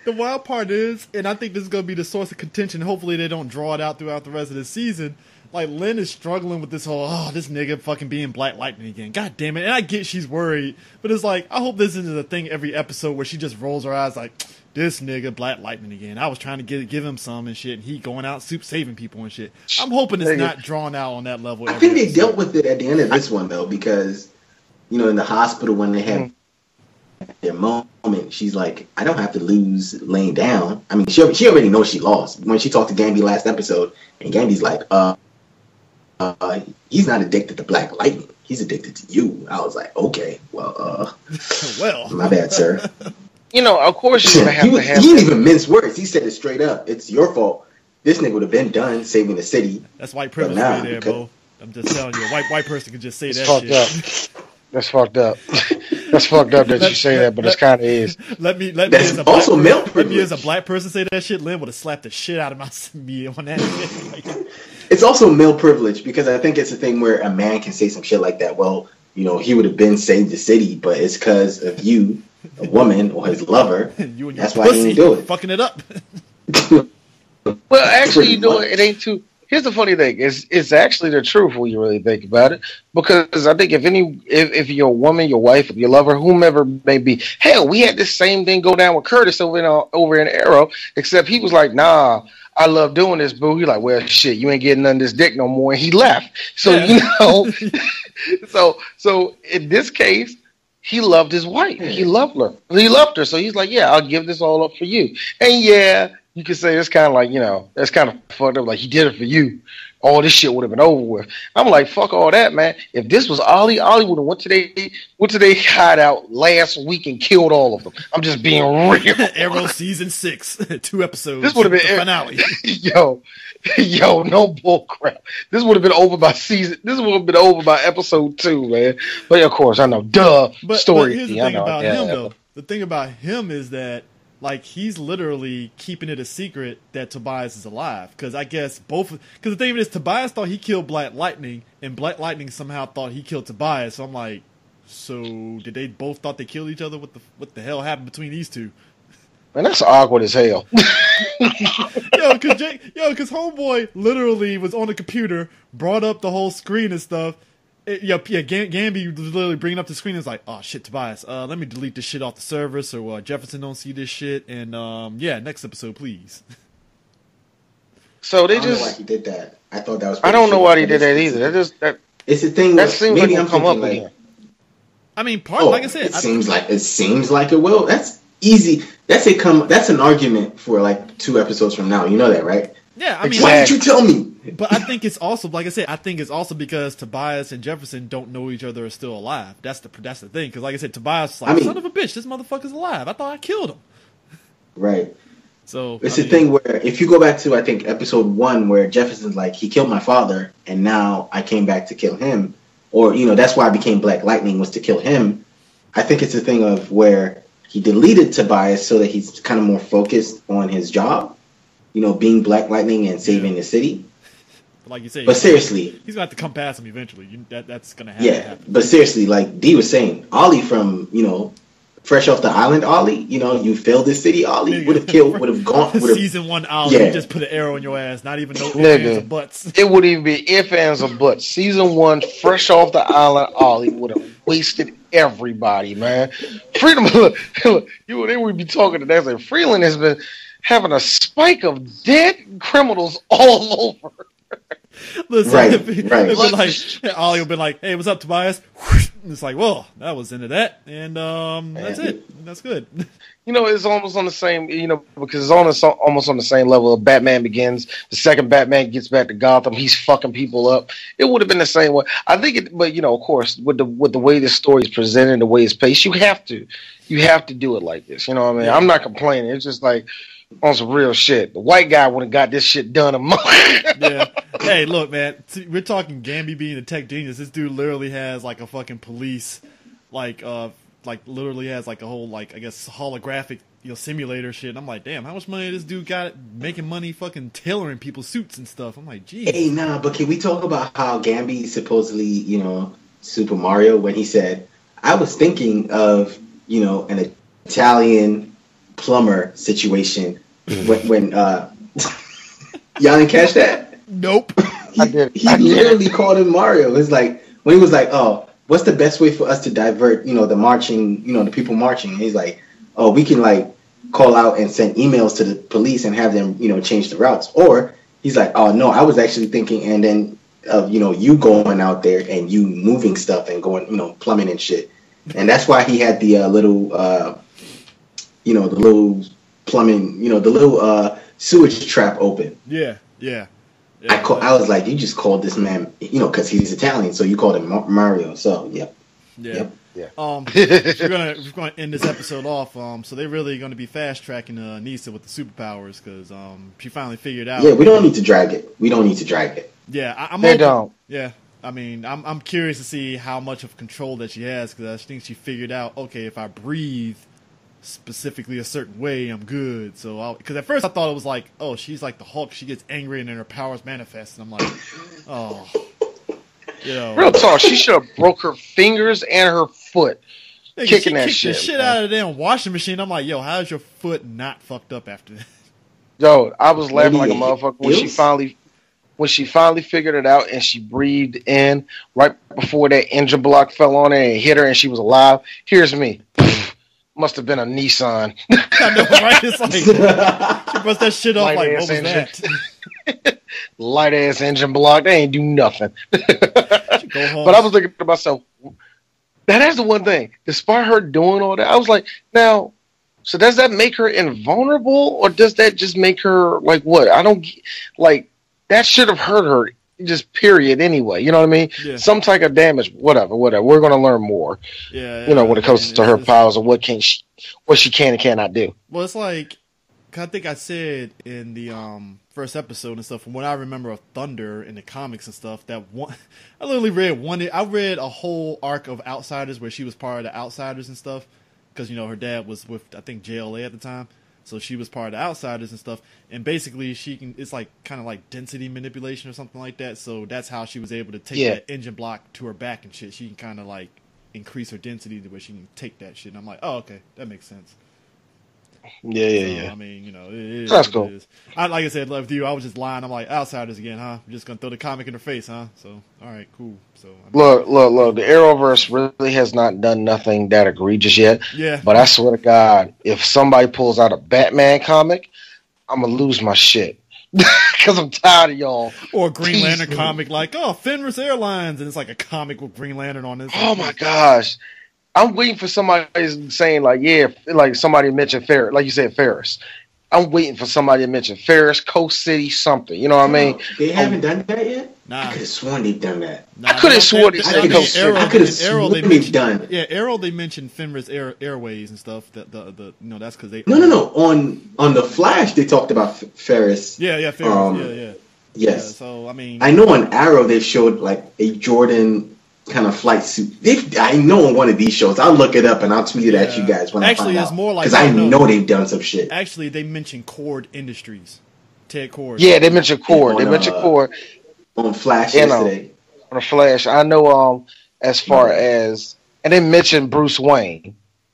the wild part is, and I think this is going to be the source of contention. Hopefully they don't draw it out throughout the rest of the season. Like, Lynn is struggling with this whole, oh, this nigga fucking being Black Lightning again. God damn it. And I get she's worried, but it's like, I hope this isn't a thing every episode where she just rolls her eyes like, this nigga Black Lightning again. I was trying to get, give him some and shit, and he going out soup saving people and shit. I'm hoping it's not drawn out on that level. I think they episode. dealt with it at the end of this one, though, because, you know, in the hospital when they have their moment, she's like, I don't have to lose laying down. I mean, she, she already knows she lost. When she talked to Gambi last episode, and Gambi's like, uh, Uh, he's not addicted to Black Lightning. He's addicted to you. I was like, okay, well, uh, well, my bad, sir. You know, of course you're gonna have he, to was, have. he didn't even mince words. He said it straight up. It's your fault. This nigga would have been done saving the city. That's white privilege nah, right there, Bo. I'm just telling you, a white white person can just say It's that fucked shit. up. That's fucked up. That's fucked up that Let- you say let- that, but let- it's kind of is. Let me let me That's as a black also person, male let me privilege. as a black person say that shit. Lynn would have slapped the shit out of my me on that shit. Like, It's also male privilege because I think it's a thing where a man can say some shit like that. Well, you know, he would have been saved the city, but it's because of you, a woman, or his lover. you and your That's why he pussy didn't do it. fucking it up. Well, actually, you know, Pretty it ain't too. Here's the funny thing: it's it's actually the truth when you really think about it. Because I think if any, if, if you're a woman, your wife, your lover, whomever may be, hell, we had this same thing go down with Curtis over in uh, over in Arrow. Except he was like, "Nah, I love doing this, boo." He like, "Well, shit, you ain't getting none of this dick no more," and he left. So Yeah. you know, so so in this case, he loved his wife. He loved her. He loved her. So he's like, "Yeah, I'll give this all up for you." And yeah. You could say it's kind of like, you know, that's kind of fucked up. Like, he did it for you. All this shit would have been over with. I'm like, fuck all that, man. If this was Ollie, Ollie would have went to they went to they hideout last week and killed all of them. I'm just being real. Arrow season six, two episodes. This would have been the finale. yo, yo, no bull crap. This would have been over by season. This would have been over by episode two, man. But of course, I know. Duh. But, story. but here's the Yeah, I thing know. about Yeah, him, yeah. though. The thing about him is that, like, he's literally keeping it a secret that Tobias is alive. Because I guess both... Because the thing is, Tobias thought he killed Black Lightning, and Black Lightning somehow thought he killed Tobias. So I'm like, so did they both thought they killed each other? What the what the hell happened between these two? Man, that's awkward as hell. yo, because yo, because Homeboy literally was on the computer, brought up the whole screen and stuff. It, yeah, yeah, Gam- Gambi was literally bringing up the screen and was like, oh, shit, Tobias, uh, let me delete this shit off the server so uh, Jefferson don't see this shit. And, um, yeah, next episode, please. So they I don't know why just... he did that. I thought that was. I don't know pretty why he shit, did but that it's- either. That just... That, It's the thing. that That seems maybe like I'm it'll come thinking up like, again. I mean, part, oh, like I said, it I, seems like it seems like it will. That's easy. That's a come. That's an argument for like two episodes from now. You know that, right? yeah, I Like, mean, why Exactly. did you tell me? but I think it's also, like I said, I think it's also because Tobias and Jefferson don't know each other are still alive. That's the that's the thing. Because, like I said, Tobias is like, I mean- son of a bitch, this motherfucker's alive. I thought I killed him. Right. So It's I the mean, thing where if you go back to I think episode one where Jefferson's like he killed my father and now I came back to kill him, or you know that's why I became Black Lightning was to kill him. I think it's a thing of where he deleted Tobias so that he's kind of more focused on his job, you know, being Black Lightning and saving the city. like you say, But seriously, he's going to have to come past him eventually. You, that, that's going to happen. yeah. But seriously, like Dee was saying, Ollie from you know. Fresh off the island, Ollie. You know, you failed this city, Ollie. Would have killed. Would have gone. Would have. Season one Ollie, Yeah. he just put an arrow in your ass, not even no ifs, Nigga. ands, or buts. It would even be if, ands, or buts. Season one, fresh off the island, Ollie would have wasted everybody, man. Freedom, look, look, you they would be talking to that. Like, Freeland has been having a spike of dead criminals all over. Listen, Right, if, if, right. if like Ollie would been like, "Hey, what's up, Tobias?" And it's like, "Well, that was into that," and um, that's it. That's good. You know, it's almost on the same, you know, because it's on the, so- almost on the same level of Batman Begins. The second Batman gets back to Gotham, he's fucking people up. It would have been the same way. I think it, but you know, of course, with the with the way this story is presented, the way it's paced, you have to, you have to do it like this. You know what I mean? Yeah. I'm not complaining. It's just like on some real shit. The white guy would have got this shit done a month. Yeah. Hey, look, man. t- We're talking Gambi being a tech genius. This dude literally has like a fucking police, like uh, like literally has like a whole like I guess holographic you know simulator shit. And I'm like, damn, how much money this dude got making money fucking tailoring people's suits and stuff? I'm like, geez. Hey, nah, but can we talk about how Gambi supposedly, you know, Super Mario when he said, "I was thinking of, you know, an Italian plumber situation when when uh, y'all didn't catch that? Nope. He, I did. he I did. literally called him Mario. It's like when he was like, "Oh, what's the best way for us to divert, you know, the marching, you know, the people marching?" And he's like, "Oh, we can like call out and send emails to the police and have them, you know, change the routes." Or he's like, "Oh no, I was actually thinking," and then of you know you going out there and you moving stuff and going, you know, plumbing and shit. And that's why he had the uh, little, uh, you know, the little plumbing, you know, the little uh, sewage trap open. Yeah, yeah. yeah I call, I was like, you just called this man, you know, because he's Italian, so you called him Mario. So, yep. Yeah. Yep. Yeah. Um, we're gonna we're gonna end this episode off. Um, so they're really gonna be fast tracking uh, Anissa with the superpowers because um she finally figured out. Yeah, we don't need to drag it. We don't need to drag it. Yeah, I, I'm. They open. don't. Yeah, I mean, I'm I'm curious to see how much of control that she has because I think she figured out. Okay, if I breathe specifically a certain way, I'm good. So, because at first I thought it was like, oh, she's like the Hulk. She gets angry and then her powers manifest, and I'm like, oh. You know, Real talk, she should have broke her fingers and her foot nigga, kicking she that kicked shit. the shit man. out of the damn washing machine. I'm like, yo, how's your foot not fucked up after that? Yo, I was laughing like a Maybe motherfucker when she heels? finally when she finally figured it out and she breathed in right before that engine block fell on her and hit her and she was alive. Here's me. Must have been a Nissan. I know, right? It's like she bust that shit off. Light Like, ass what was engine. that? Light ass engine block. They ain't do nothing. Go home. But I was looking to myself, that is the one thing. Despite her doing all that, I was like, now, so does that make her invulnerable or does that just make her like what? I don't like that should have hurt her just period anyway. You know what I mean? Yeah. Some type of damage, whatever, whatever. We're gonna learn more. Yeah, You know, when it comes and to it's- her it's- powers and what can she what she can and cannot do. Well, it's like, 'cause I think I said in the um, first episode and stuff, from what I remember of Thunder in the comics and stuff, that one, I literally read one, I read a whole arc of Outsiders where she was part of the Outsiders and stuff, because, you know, her dad was with, I think, J L A at the time, so she was part of the Outsiders and stuff, and basically she can, it's like, kind of like density manipulation or something like that, so that's how she was able to take Yeah. that engine block to her back and shit. She can kind of like increase her density to where she can take that shit, and I'm like, oh, okay, that makes sense. Yeah, yeah, So, yeah. I mean, you know, it is That's what cool. it is. I, like I said, love you. I was just lying. I'm like, Outsiders again, huh? I'm just gonna throw the comic in her face, huh? So, all right, cool. So, I mean, Look, look, look. The Arrowverse really has not done nothing that egregious yet. yeah, But I swear to God, if somebody pulls out a Batman comic, I'm gonna lose my shit because I'm tired of y'all. or Green Lantern Peace. comic, like, oh, Fenris Airlines, and it's like a comic with Green Lantern on it. Oh my gosh, I'm waiting for somebody saying like, yeah, like somebody mentioned Ferris, like you said, Ferris. I'm waiting for somebody to mention Ferris, Coast City, something. You know what I mean? They haven't done that yet? Nah. I could have sworn they've done that. Nah, I could've they- swore they they- said I mean, Coast City. Arrow- I could've in Arrow, they sworn they've mentioned- done it. Yeah, Arrow, they mentioned Fenris Air, Airways and stuff. That the the you know that's because they No, no, no. On on the Flash, they talked about F- Ferris. Yeah, yeah, Fenris. Um, yeah, yeah. Yeah, Yes. so I mean, I know on Arrow they showed like a Jordan kind of flight suit. They, I know on one of these shows. I'll look it up and I'll tweet it at Yeah. you guys when Actually, I find it's out. more like- because I no, no. know they've done some shit. actually, they mentioned Cord Industries, Ted Cord. Yeah, they mentioned Cord. They On, mentioned uh, Cord On Flash You know. yesterday. on the Flash. I know. Um, as far as and they mentioned Bruce Wayne.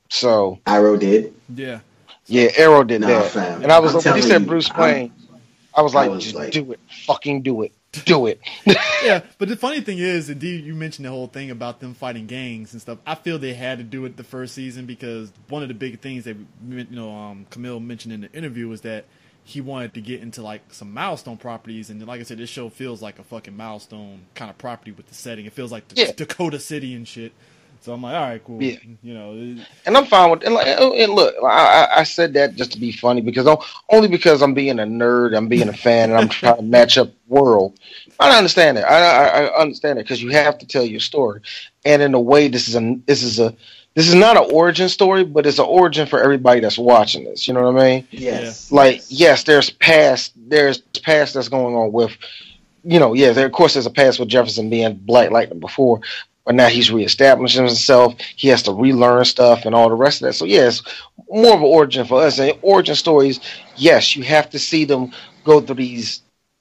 So Arrow did. yeah. yeah, Arrow did Nah, that. fam. And I was I'm like, when he telling said you, Bruce I'm- Wayne, I was like, was just like- do it, fucking do it, do it. Yeah, but the funny thing is, indeed, you mentioned the whole thing about them fighting gangs and stuff. I feel they had to do it the first season because one of the big things that you know, um, Camille mentioned in the interview was that he wanted to get into like some milestone properties, and like I said, this show feels like a fucking milestone kind of property with the setting. It feels like the Yeah. Dakota City and shit. So I'm like, all right, cool. Yeah. You know, it- And I'm fine with and like and look, I, I I said that just to be funny because I'm, only because I'm being a nerd, I'm being a fan, and I'm trying to match up world. I understand it. I I, I understand it because you have to tell your story, and in a way, this is a this is a this is not an origin story, but it's an origin for everybody that's watching this. You know what I mean? Yes. Like, yes, there's past there's past that's going on with, you know, yeah, there of course there's a past with Jefferson being Black Lightning before. But now he's reestablishing himself. He has to relearn stuff and all the rest of that. So, yes, more of an origin for us. And origin stories, yes, you have to see them go through these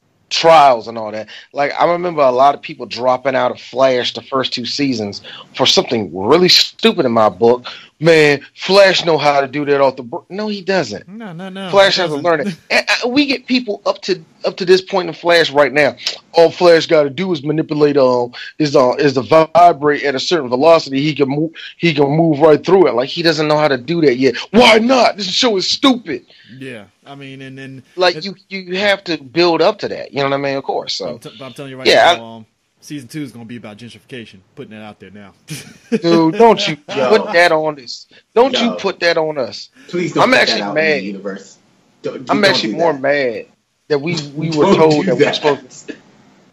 trials and all that. Like, I remember a lot of people dropping out of Flash the first two seasons for something really stupid in my book, man, Flash know how to do that off the. Br-. No, he doesn't. No, no, no. Flash hasn't learned it. And, uh, we get people up to up to this point in Flash right now. All Flash got to do is manipulate um is uh is the vibrate at a certain velocity. He can move. He can move right through it. Like he doesn't know how to do that yet. Why not? This show is stupid. Yeah, I mean, and then like you you have to build up to that. You know what I mean? Of course. So I'm, t- I'm telling you right yeah, now. I, um, Season two is going to be about gentrification. Putting that out there now. Dude, don't you Yo. put that on us. Don't Yo. you put that on us. Please don't I'm put actually that out mad. in the universe. Don't, I'm don't actually do more that. mad that we, we were Don't told do that we were that. supposed to.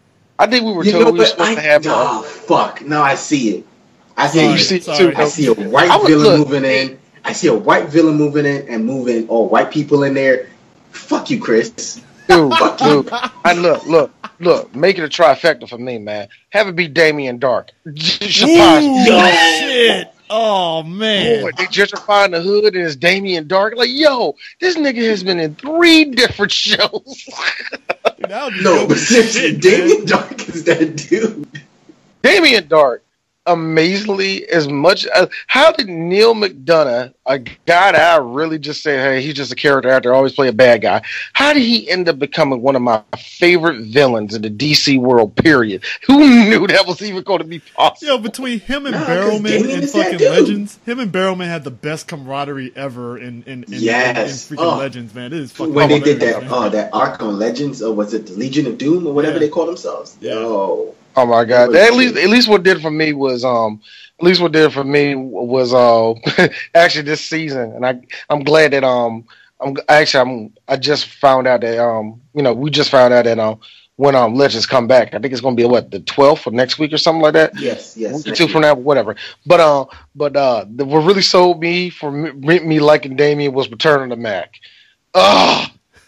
I think we were You told know we were what? supposed I, to have. oh, a, fuck. Now I see it. I see, Sorry, you see it sorry. too. I see a white I would- villain look, moving in. I see a white villain moving in and moving all white people in there. Fuck you, Chris. Dude, dude. I look, look, look. Make it a trifecta for me, man. Have it be Damien Dark. Surprise me. Ooh, shit! Oh man! Boy, they gentrifying the hood and it's Damien Dark. Like, yo, this nigga has been in three different shows. Dude, that would be No, dope but as seriously, shit, Damien man. Dark is that dude. Damien Dark, amazingly, as much as how did Neil McDonough, a guy that I really just say, hey, he's just a character actor, always play a bad guy. How did he end up becoming one of my favorite villains in the D C world? Period. Who knew that was even going to be possible? Yo, between him and Nah, 'cause Barrowman Damien and is that fucking dude. Legends, him and Barrowman had the best camaraderie ever in in, in, Yes. in, in freaking Oh. Legends, man. It is fucking When they did hilarious, that, man. uh, that arc on Legends, or was it the Legion of Doom, or whatever Yeah. they call themselves? Yeah. Yo. Oh my god! That was At least, at least what did it for me was um, at least what did it for me was uh, actually this season, and I I'm glad that um, I'm actually I'm I just found out that um, you know, we just found out that um, when um Legends come back, I think it's gonna be what the twelfth or next week or something like that. Yes, yes. Week or next two week. from now, whatever. But uh, but uh, the, what really sold me for me, me liking Damien was Return of the Mac. Ugh.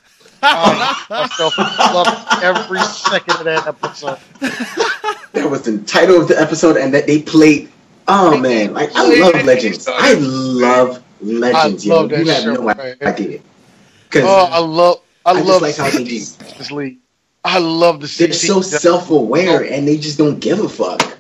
I myself loved every second of that episode. That was the title of the episode, and that they played. Oh man, like I love Legends. I love Legends. I yo. love that You have show, no man. idea. Because Oh, I love, I, I just love like how they C C just- Justice League. I love the they're so self-aware, and they just don't give a fuck.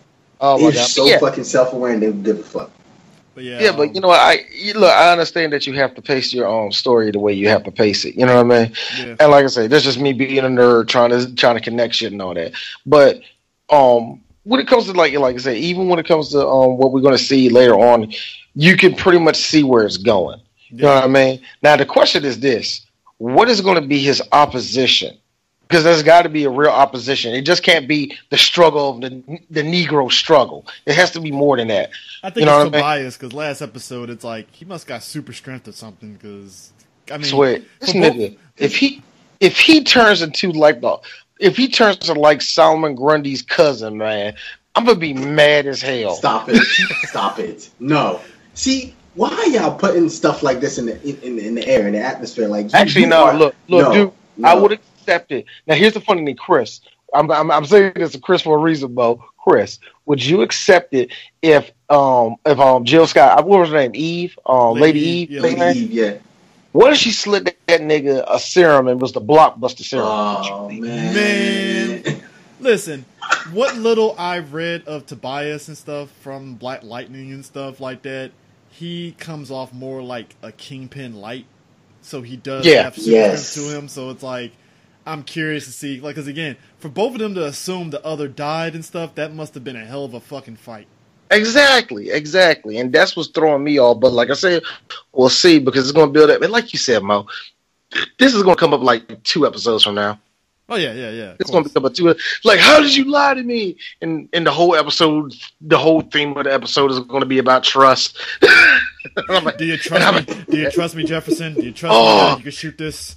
Oh my They're god! so yeah, fucking self-aware, and they don't give a fuck. But yeah, yeah, but um, you know what? I you, look. I understand that you have to pace your own story the way you have to pace it. You know what I mean? yeah. And like I say, that's just me being a nerd trying to trying to connect shit and all that. But um, when it comes to like like I say, even when it comes to um what we're going to see later on, you can pretty much see where it's going. You know what I mean? Now the question is this: what is going to be his opposition? Because there's got to be a real opposition. It just can't be the struggle of the the Negro struggle. It has to be more than that. I think You know it's what I mean? Tobias because last episode it's like he must got super strength or something. Because I mean, Swear, this for both- nigga, if he if he turns into like the if he turns to like Solomon Grundy's cousin, man, I'm gonna be mad as hell. Stop it! Stop it! No. See, why are y'all putting stuff like this in the in, in the air, in the atmosphere? Like, you, Actually, you no, are- look, look, no, dude, no. I would accept it. Now, here's the funny thing, Chris. I'm, I'm, I'm saying this to Chris for a reason, Bo. Chris, would you accept it if, um, if um, Jill Scott, what was her name, Eve, um, Lady Lady Eve, Eve, yeah, was her Lady name? Eve, yeah. What if she slid that, that nigga a serum and was the blockbuster serum? Oh man, Man. Listen, what little I've read of Tobias and stuff from Black Lightning and stuff like that, he comes off more like a Kingpin light. So he does Yeah. have super Yes. strength to him. So it's like, I'm curious to see, like, because again, for both of them to assume the other died and stuff, that must have been a hell of a fucking fight. Exactly, exactly. And that's what's throwing me off. But like I said, we'll see because it's going to build up. And like you said, Mo, this is going to come up like two episodes from now. Oh yeah, yeah, yeah. of It's going to course. become a two. Like, how did you lie to me? And and the whole episode, the whole theme of the episode is going to be about trust. I'm like, Do you and trust I'm me? like, Do you trust me, Jefferson? Do you trust Oh. me that you can shoot this?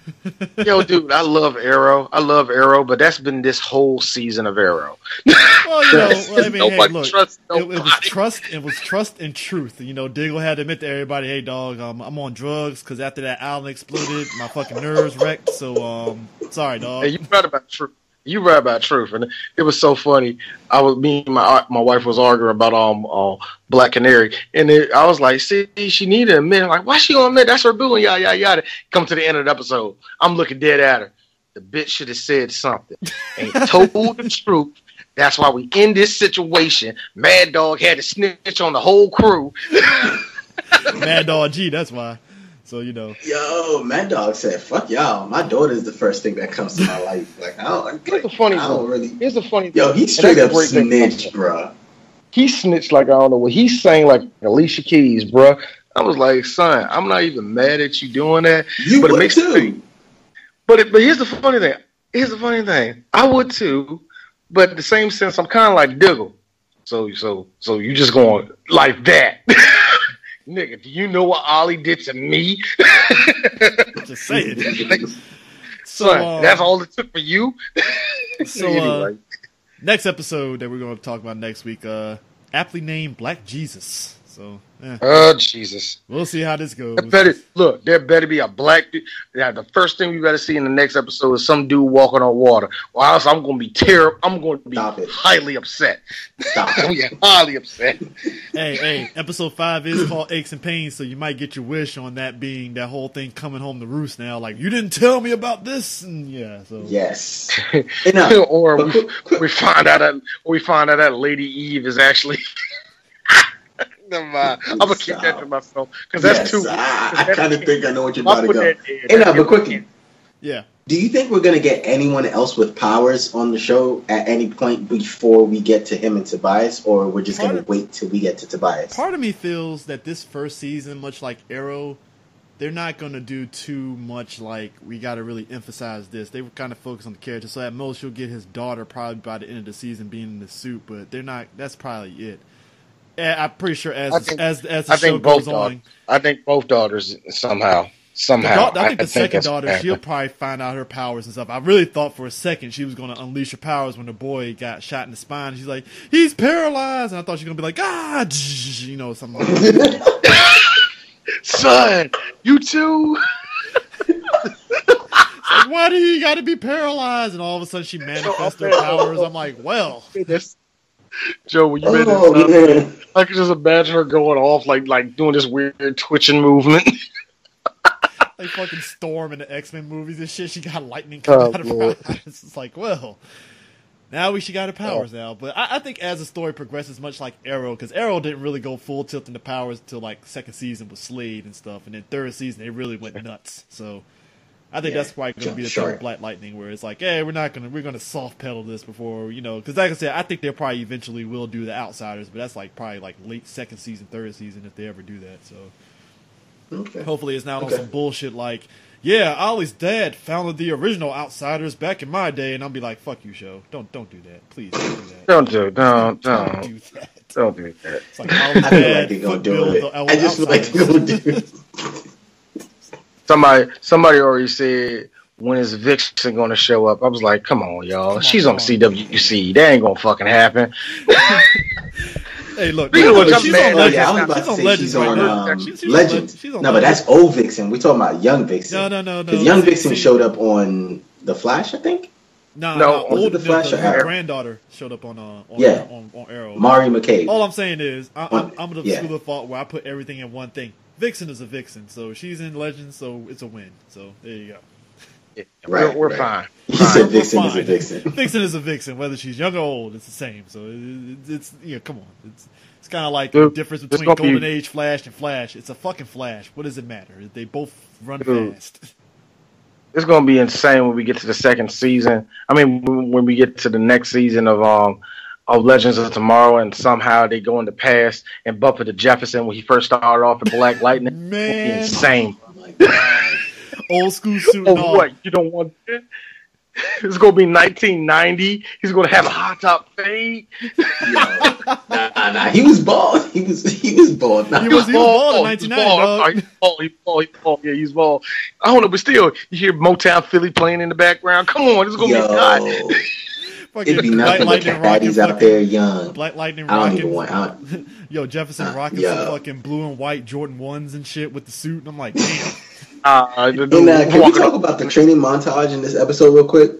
yo, dude, I love Arrow. I love Arrow, but that's been this whole season of Arrow. Well, you know, well, I mean, hey, Nobody look, trusts it, it was nobody. trust. It was trust and truth. You know, Diggle had to admit to everybody, "Hey, dog, um, I'm on drugs because after that island exploded, my fucking nerves wrecked. So, um, sorry, dog." Hey, you right about truth. You right about truth, and it was so funny. I was me and my my wife was arguing about um uh, Black Canary, and it, I was like, "See, she needed to admit." I'm like, why she gonna admit that's her boo? And yada yada yada. Come to the end of the episode, I'm looking dead at her. The bitch should have said something and told the truth That's why we in this situation. Mad Dog had to snitch on the whole crew. Mad Dog G, that's why. So, you know. Yo, Mad Dog said, fuck y'all. My daughter is the first thing that comes to my life. Like, I don't, like, Here's the funny I don't thing. really. Here's the funny Yo, thing. he straight That's up the great thing. snitched, bruh. He snitched like I don't know what. He sang like Alicia Keys, bro. I was like, son, I'm not even mad at you doing that. You but it would makes too. me, but it, but here's the funny thing. Here's the funny thing. I would too, but in the same sense, I'm kind of like Diggle. So so so you just going like that, nigga? Do you know what Ollie did to me? Just say it. So, son, uh, that's all it took for you. So, uh, next episode that we're going to talk about next week, uh, aptly named Black Jesus. So, eh. Oh, Jesus. We'll see how this goes. There better, look, there better be a black dude. Yeah, the first thing we better see in the next episode is some dude walking on water. Or else I'm going to be terrible. I'm going to be highly upset. Stop I'm yeah, highly upset. Hey, hey, episode five is called Aches and Pains, so you might get your wish on that being that whole thing coming home to roost now. Like, you didn't tell me about this. And yeah, so. Yes. Or we, we find out that we find out that Lady Eve is actually. Never mind. I'm gonna keep that to myself because that's yes, too. I, I kind of think I know what you're about to put go. that Hey, no, but quickly. Yeah. Do you think we're gonna get anyone else with powers on the show at any point before we get to him and Tobias, or we're just Part gonna of- wait till we get to Tobias? Part of me feels that this first season, much like Arrow, they're not going to do too much like, we got to really emphasize this. They were kind of focused on the character. So at most, you'll get his daughter probably by the end of the season being in the suit, but they're not, that's probably it. And I'm pretty sure as I think, as, as the I show think both goes on. daughters, I think both daughters somehow. Somehow. Da- I think the I second that's daughter, what she'll happened. probably find out her powers and stuff. I really thought for a second she was going to unleash her powers when the boy got shot in the spine. She's like, he's paralyzed. And I thought she was going to be like, ah, you know, something like that. Son, you too. Like, why do you got to be paralyzed? And all of a sudden she manifests her powers. I'm like, well. That's, Joe, when you made Oh, this, man. I could just imagine her going off like like doing this weird twitching movement. Like fucking Storm in the X-Men movies and shit. She got lightning coming Oh, out of her Lord. eyes. It's like, well, now we she got her powers now. But I, I think as the story progresses, much like Arrow, because Arrow didn't really go full tilt into powers until like second season with Slade and stuff, and then third season they really went nuts. So I think Yeah, that's probably going to be the sure. third Black Lightning, where it's like, hey, we're not gonna we're gonna soft pedal this before, you know, because like I said, I think they probably eventually will do the Outsiders, but that's like probably like late second season, third season if they ever do that. So. Okay. Hopefully it's not Okay. on some bullshit like, yeah, Ollie's dad founded the original Outsiders back in my day, and I'll be like, fuck you, show. Don't don't do that. Please don't do that. Don't do, don't, Don't don't, do that. don't do that. It's like Ollie's I feel dad like they're gonna foot do build it. the I just feel like they're Outsiders. gonna do it. Somebody, somebody already said, when is Vixen going to show up? I was like, come on, y'all. Come She's on, on come C W C. That ain't going to fucking happen. Hey, look, Speaking look, of she's man, on oh, Legends. yeah, I was now. about She's to on say Legends she's right on now. um, She's- she's on Legends. Legends. She's on No, but Legends. that's old Vixen. We're talking about young Vixen. No, no, no, no. Because young See- Vixen see- showed up on The Flash, I think. No, No, no, was it old, The no, Flash the, or her Arrow? granddaughter showed up on uh, on, Yeah. on, on Arrow. Mari McCabe. All I'm saying is, I, I'm, I'm of the Yeah. school of thought where I put everything in one thing. Vixen is a Vixen, so she's in Legends, so it's a win. So there you go. Yeah, Right, we're we're right. fine. He Fine. said Vixen We're is a fine. Vixen. Vixen is a Vixen, whether she's young or old, it's the same. So it, it, it's yeah, come on, it's it's kind of like Dude, the difference it's between gonna be- Golden Age Flash and Flash. It's a fucking Flash. What does it matter? They both run Dude. fast. It's going to be insane when we get to the second season. I mean, when when we get to the next season of um of Legends of Tomorrow, and somehow they go in the past and bump into Jefferson when he first started off in Black Lightning. It'll be Man, insane. Oh my God. old school suit Oh, and all. what? You don't want that? It's going to be nineteen ninety. He's going to have a hot top fade. Yo, nah, nah, he was bald. He was he was bald. Nah, He was- he was bald in He's ninety-nine, bald. dog. He's bald. He's bald. He's bald. Yeah, he's bald. I don't know, but still, you hear Motown Philly playing in the background. Come on, this is going to Yo, be hot. Fucking it'd be Black nothing but Lightning rocking caddies out fucking- there young. Black Lightning I don't rocking. even want. I don't, Yo, Jefferson Uh, rocking yo. some fucking blue and white Jordan ones and shit with the suit, and I'm like, damn. Uh, the and, dude uh, can we walking talk about the training montage in this episode real quick?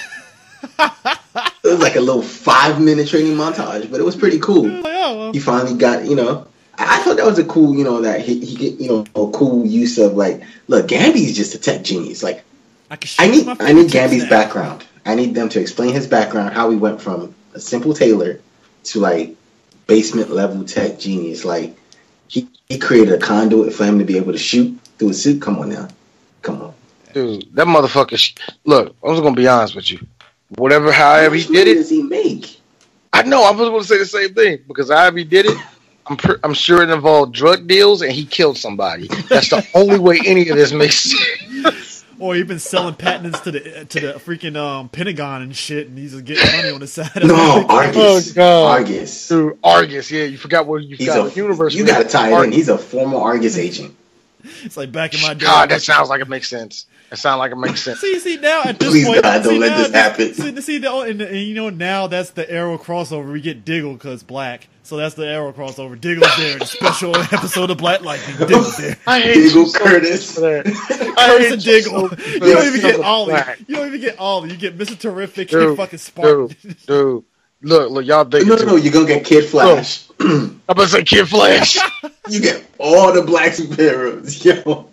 It was like a little five minute training montage, but it was pretty cool. Like, oh, well. He finally got, you know, I, I thought that was a cool, you know, that he, he get, you know, a cool use of like, look, Gamby's just a tech genius. Like, I, can I shoot need, my I need fingertips Gamby's now. background. I need them to explain his background, how he went from a simple tailor to like basement level tech genius. Like he, he created a conduit for him to be able to shoot through a suit. Come on now, come on, dude. That motherfucker. Sh- Look, I was gonna be honest with you. Whatever, however he did it, does he make? I know. I was going to say the same thing because however he did it, I'm pr- I'm sure it involved drug deals and he killed somebody. That's the only way any of this makes sense. Or he's been selling patents to the to the freaking um, Pentagon and shit, and he's just getting money on the side. Of No, it. Argus. Oh, God. Argus. Dude, Argus. Yeah, you forgot where you He's got a the universe. You got to tie it in. He's a former Argus agent. It's like back in my day. God, that sounds like it makes sense. That sounds like it makes sense. See, see now at this Please, point, God, don't see, let now, this happen. See, see the, and, and you know now that's the Arrow crossover. We get Diggle because black, so that's the Arrow crossover. Diggle's there in the special episode of Black Lightning. Diggle's there. I hate Diggle you so Curtis. much for that. I Curtis hate and you Diggle. so You don't even get much. Ollie. Black. You don't even get Ollie. You get Mister Terrific Dude, and fucking Spartan. Dude, dude, look, look, y'all think No, no, no. You're gonna get Kid Flash. I'm about to say Kid Flash. You get all the black superheroes, yo.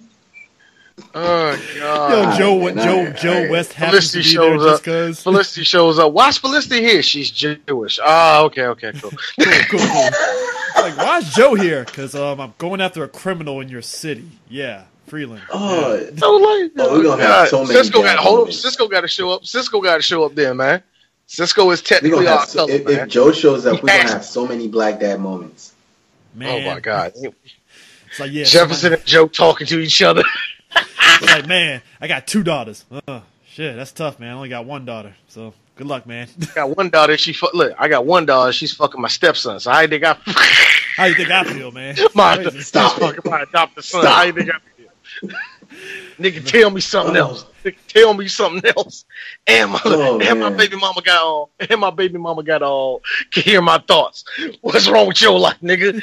Oh Yo, God. Joe, Alright, man, Joe, alright, Joe alright. West happens Felicity to be there shows just up. because. Felicity shows up. Why's Felicity here? She's Jewish. Ah, okay, okay, cool. Cool, cool, cool. Like, why is Joe here? Because um, I'm going after a criminal in your city. Yeah, Freeland. Oh, So like, Oh, we're gonna have God, so many Cisco got damn hold up. moments. Cisco got to show up. Cisco got to show up there, man. Cisco is we technically gonna our have so, color, if, man. if Joe shows up, we're Yes. gonna have so many black dad moments. Man. Oh my God, It's like, yeah, Jefferson and Joe talking to each other. It's like, man, I got two daughters. Uh, shit, that's tough, man. I only got one daughter, so good luck, man. I got one daughter. She fu- look. I got one daughter. She's fucking my stepson. So how you think I? How you think I feel, man? my Crazy. Stop she's it. fucking my adopted son. Stop. How you think I feel? Nigga, tell me something Oh. else. Nigga, tell me something else. And my Oh, and my man. baby mama got all. And my baby mama got all. Can hear my thoughts. What's wrong with your life, nigga?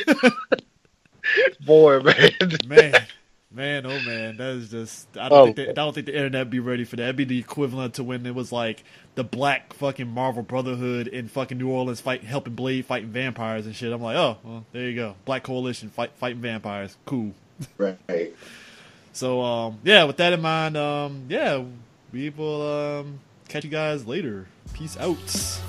Boy, man. Man, man, oh man, that is just. I don't Oh. think. The, I don't think the internet would be ready for that. It'd be the equivalent to when it was like the Black fucking Marvel Brotherhood in fucking New Orleans fight, helping Blade fighting vampires and shit. I'm like, oh, well, there you go, Black Coalition fight fighting vampires, cool. Right. So, um, yeah, with that in mind, um, yeah, we will um, catch you guys later. Peace out.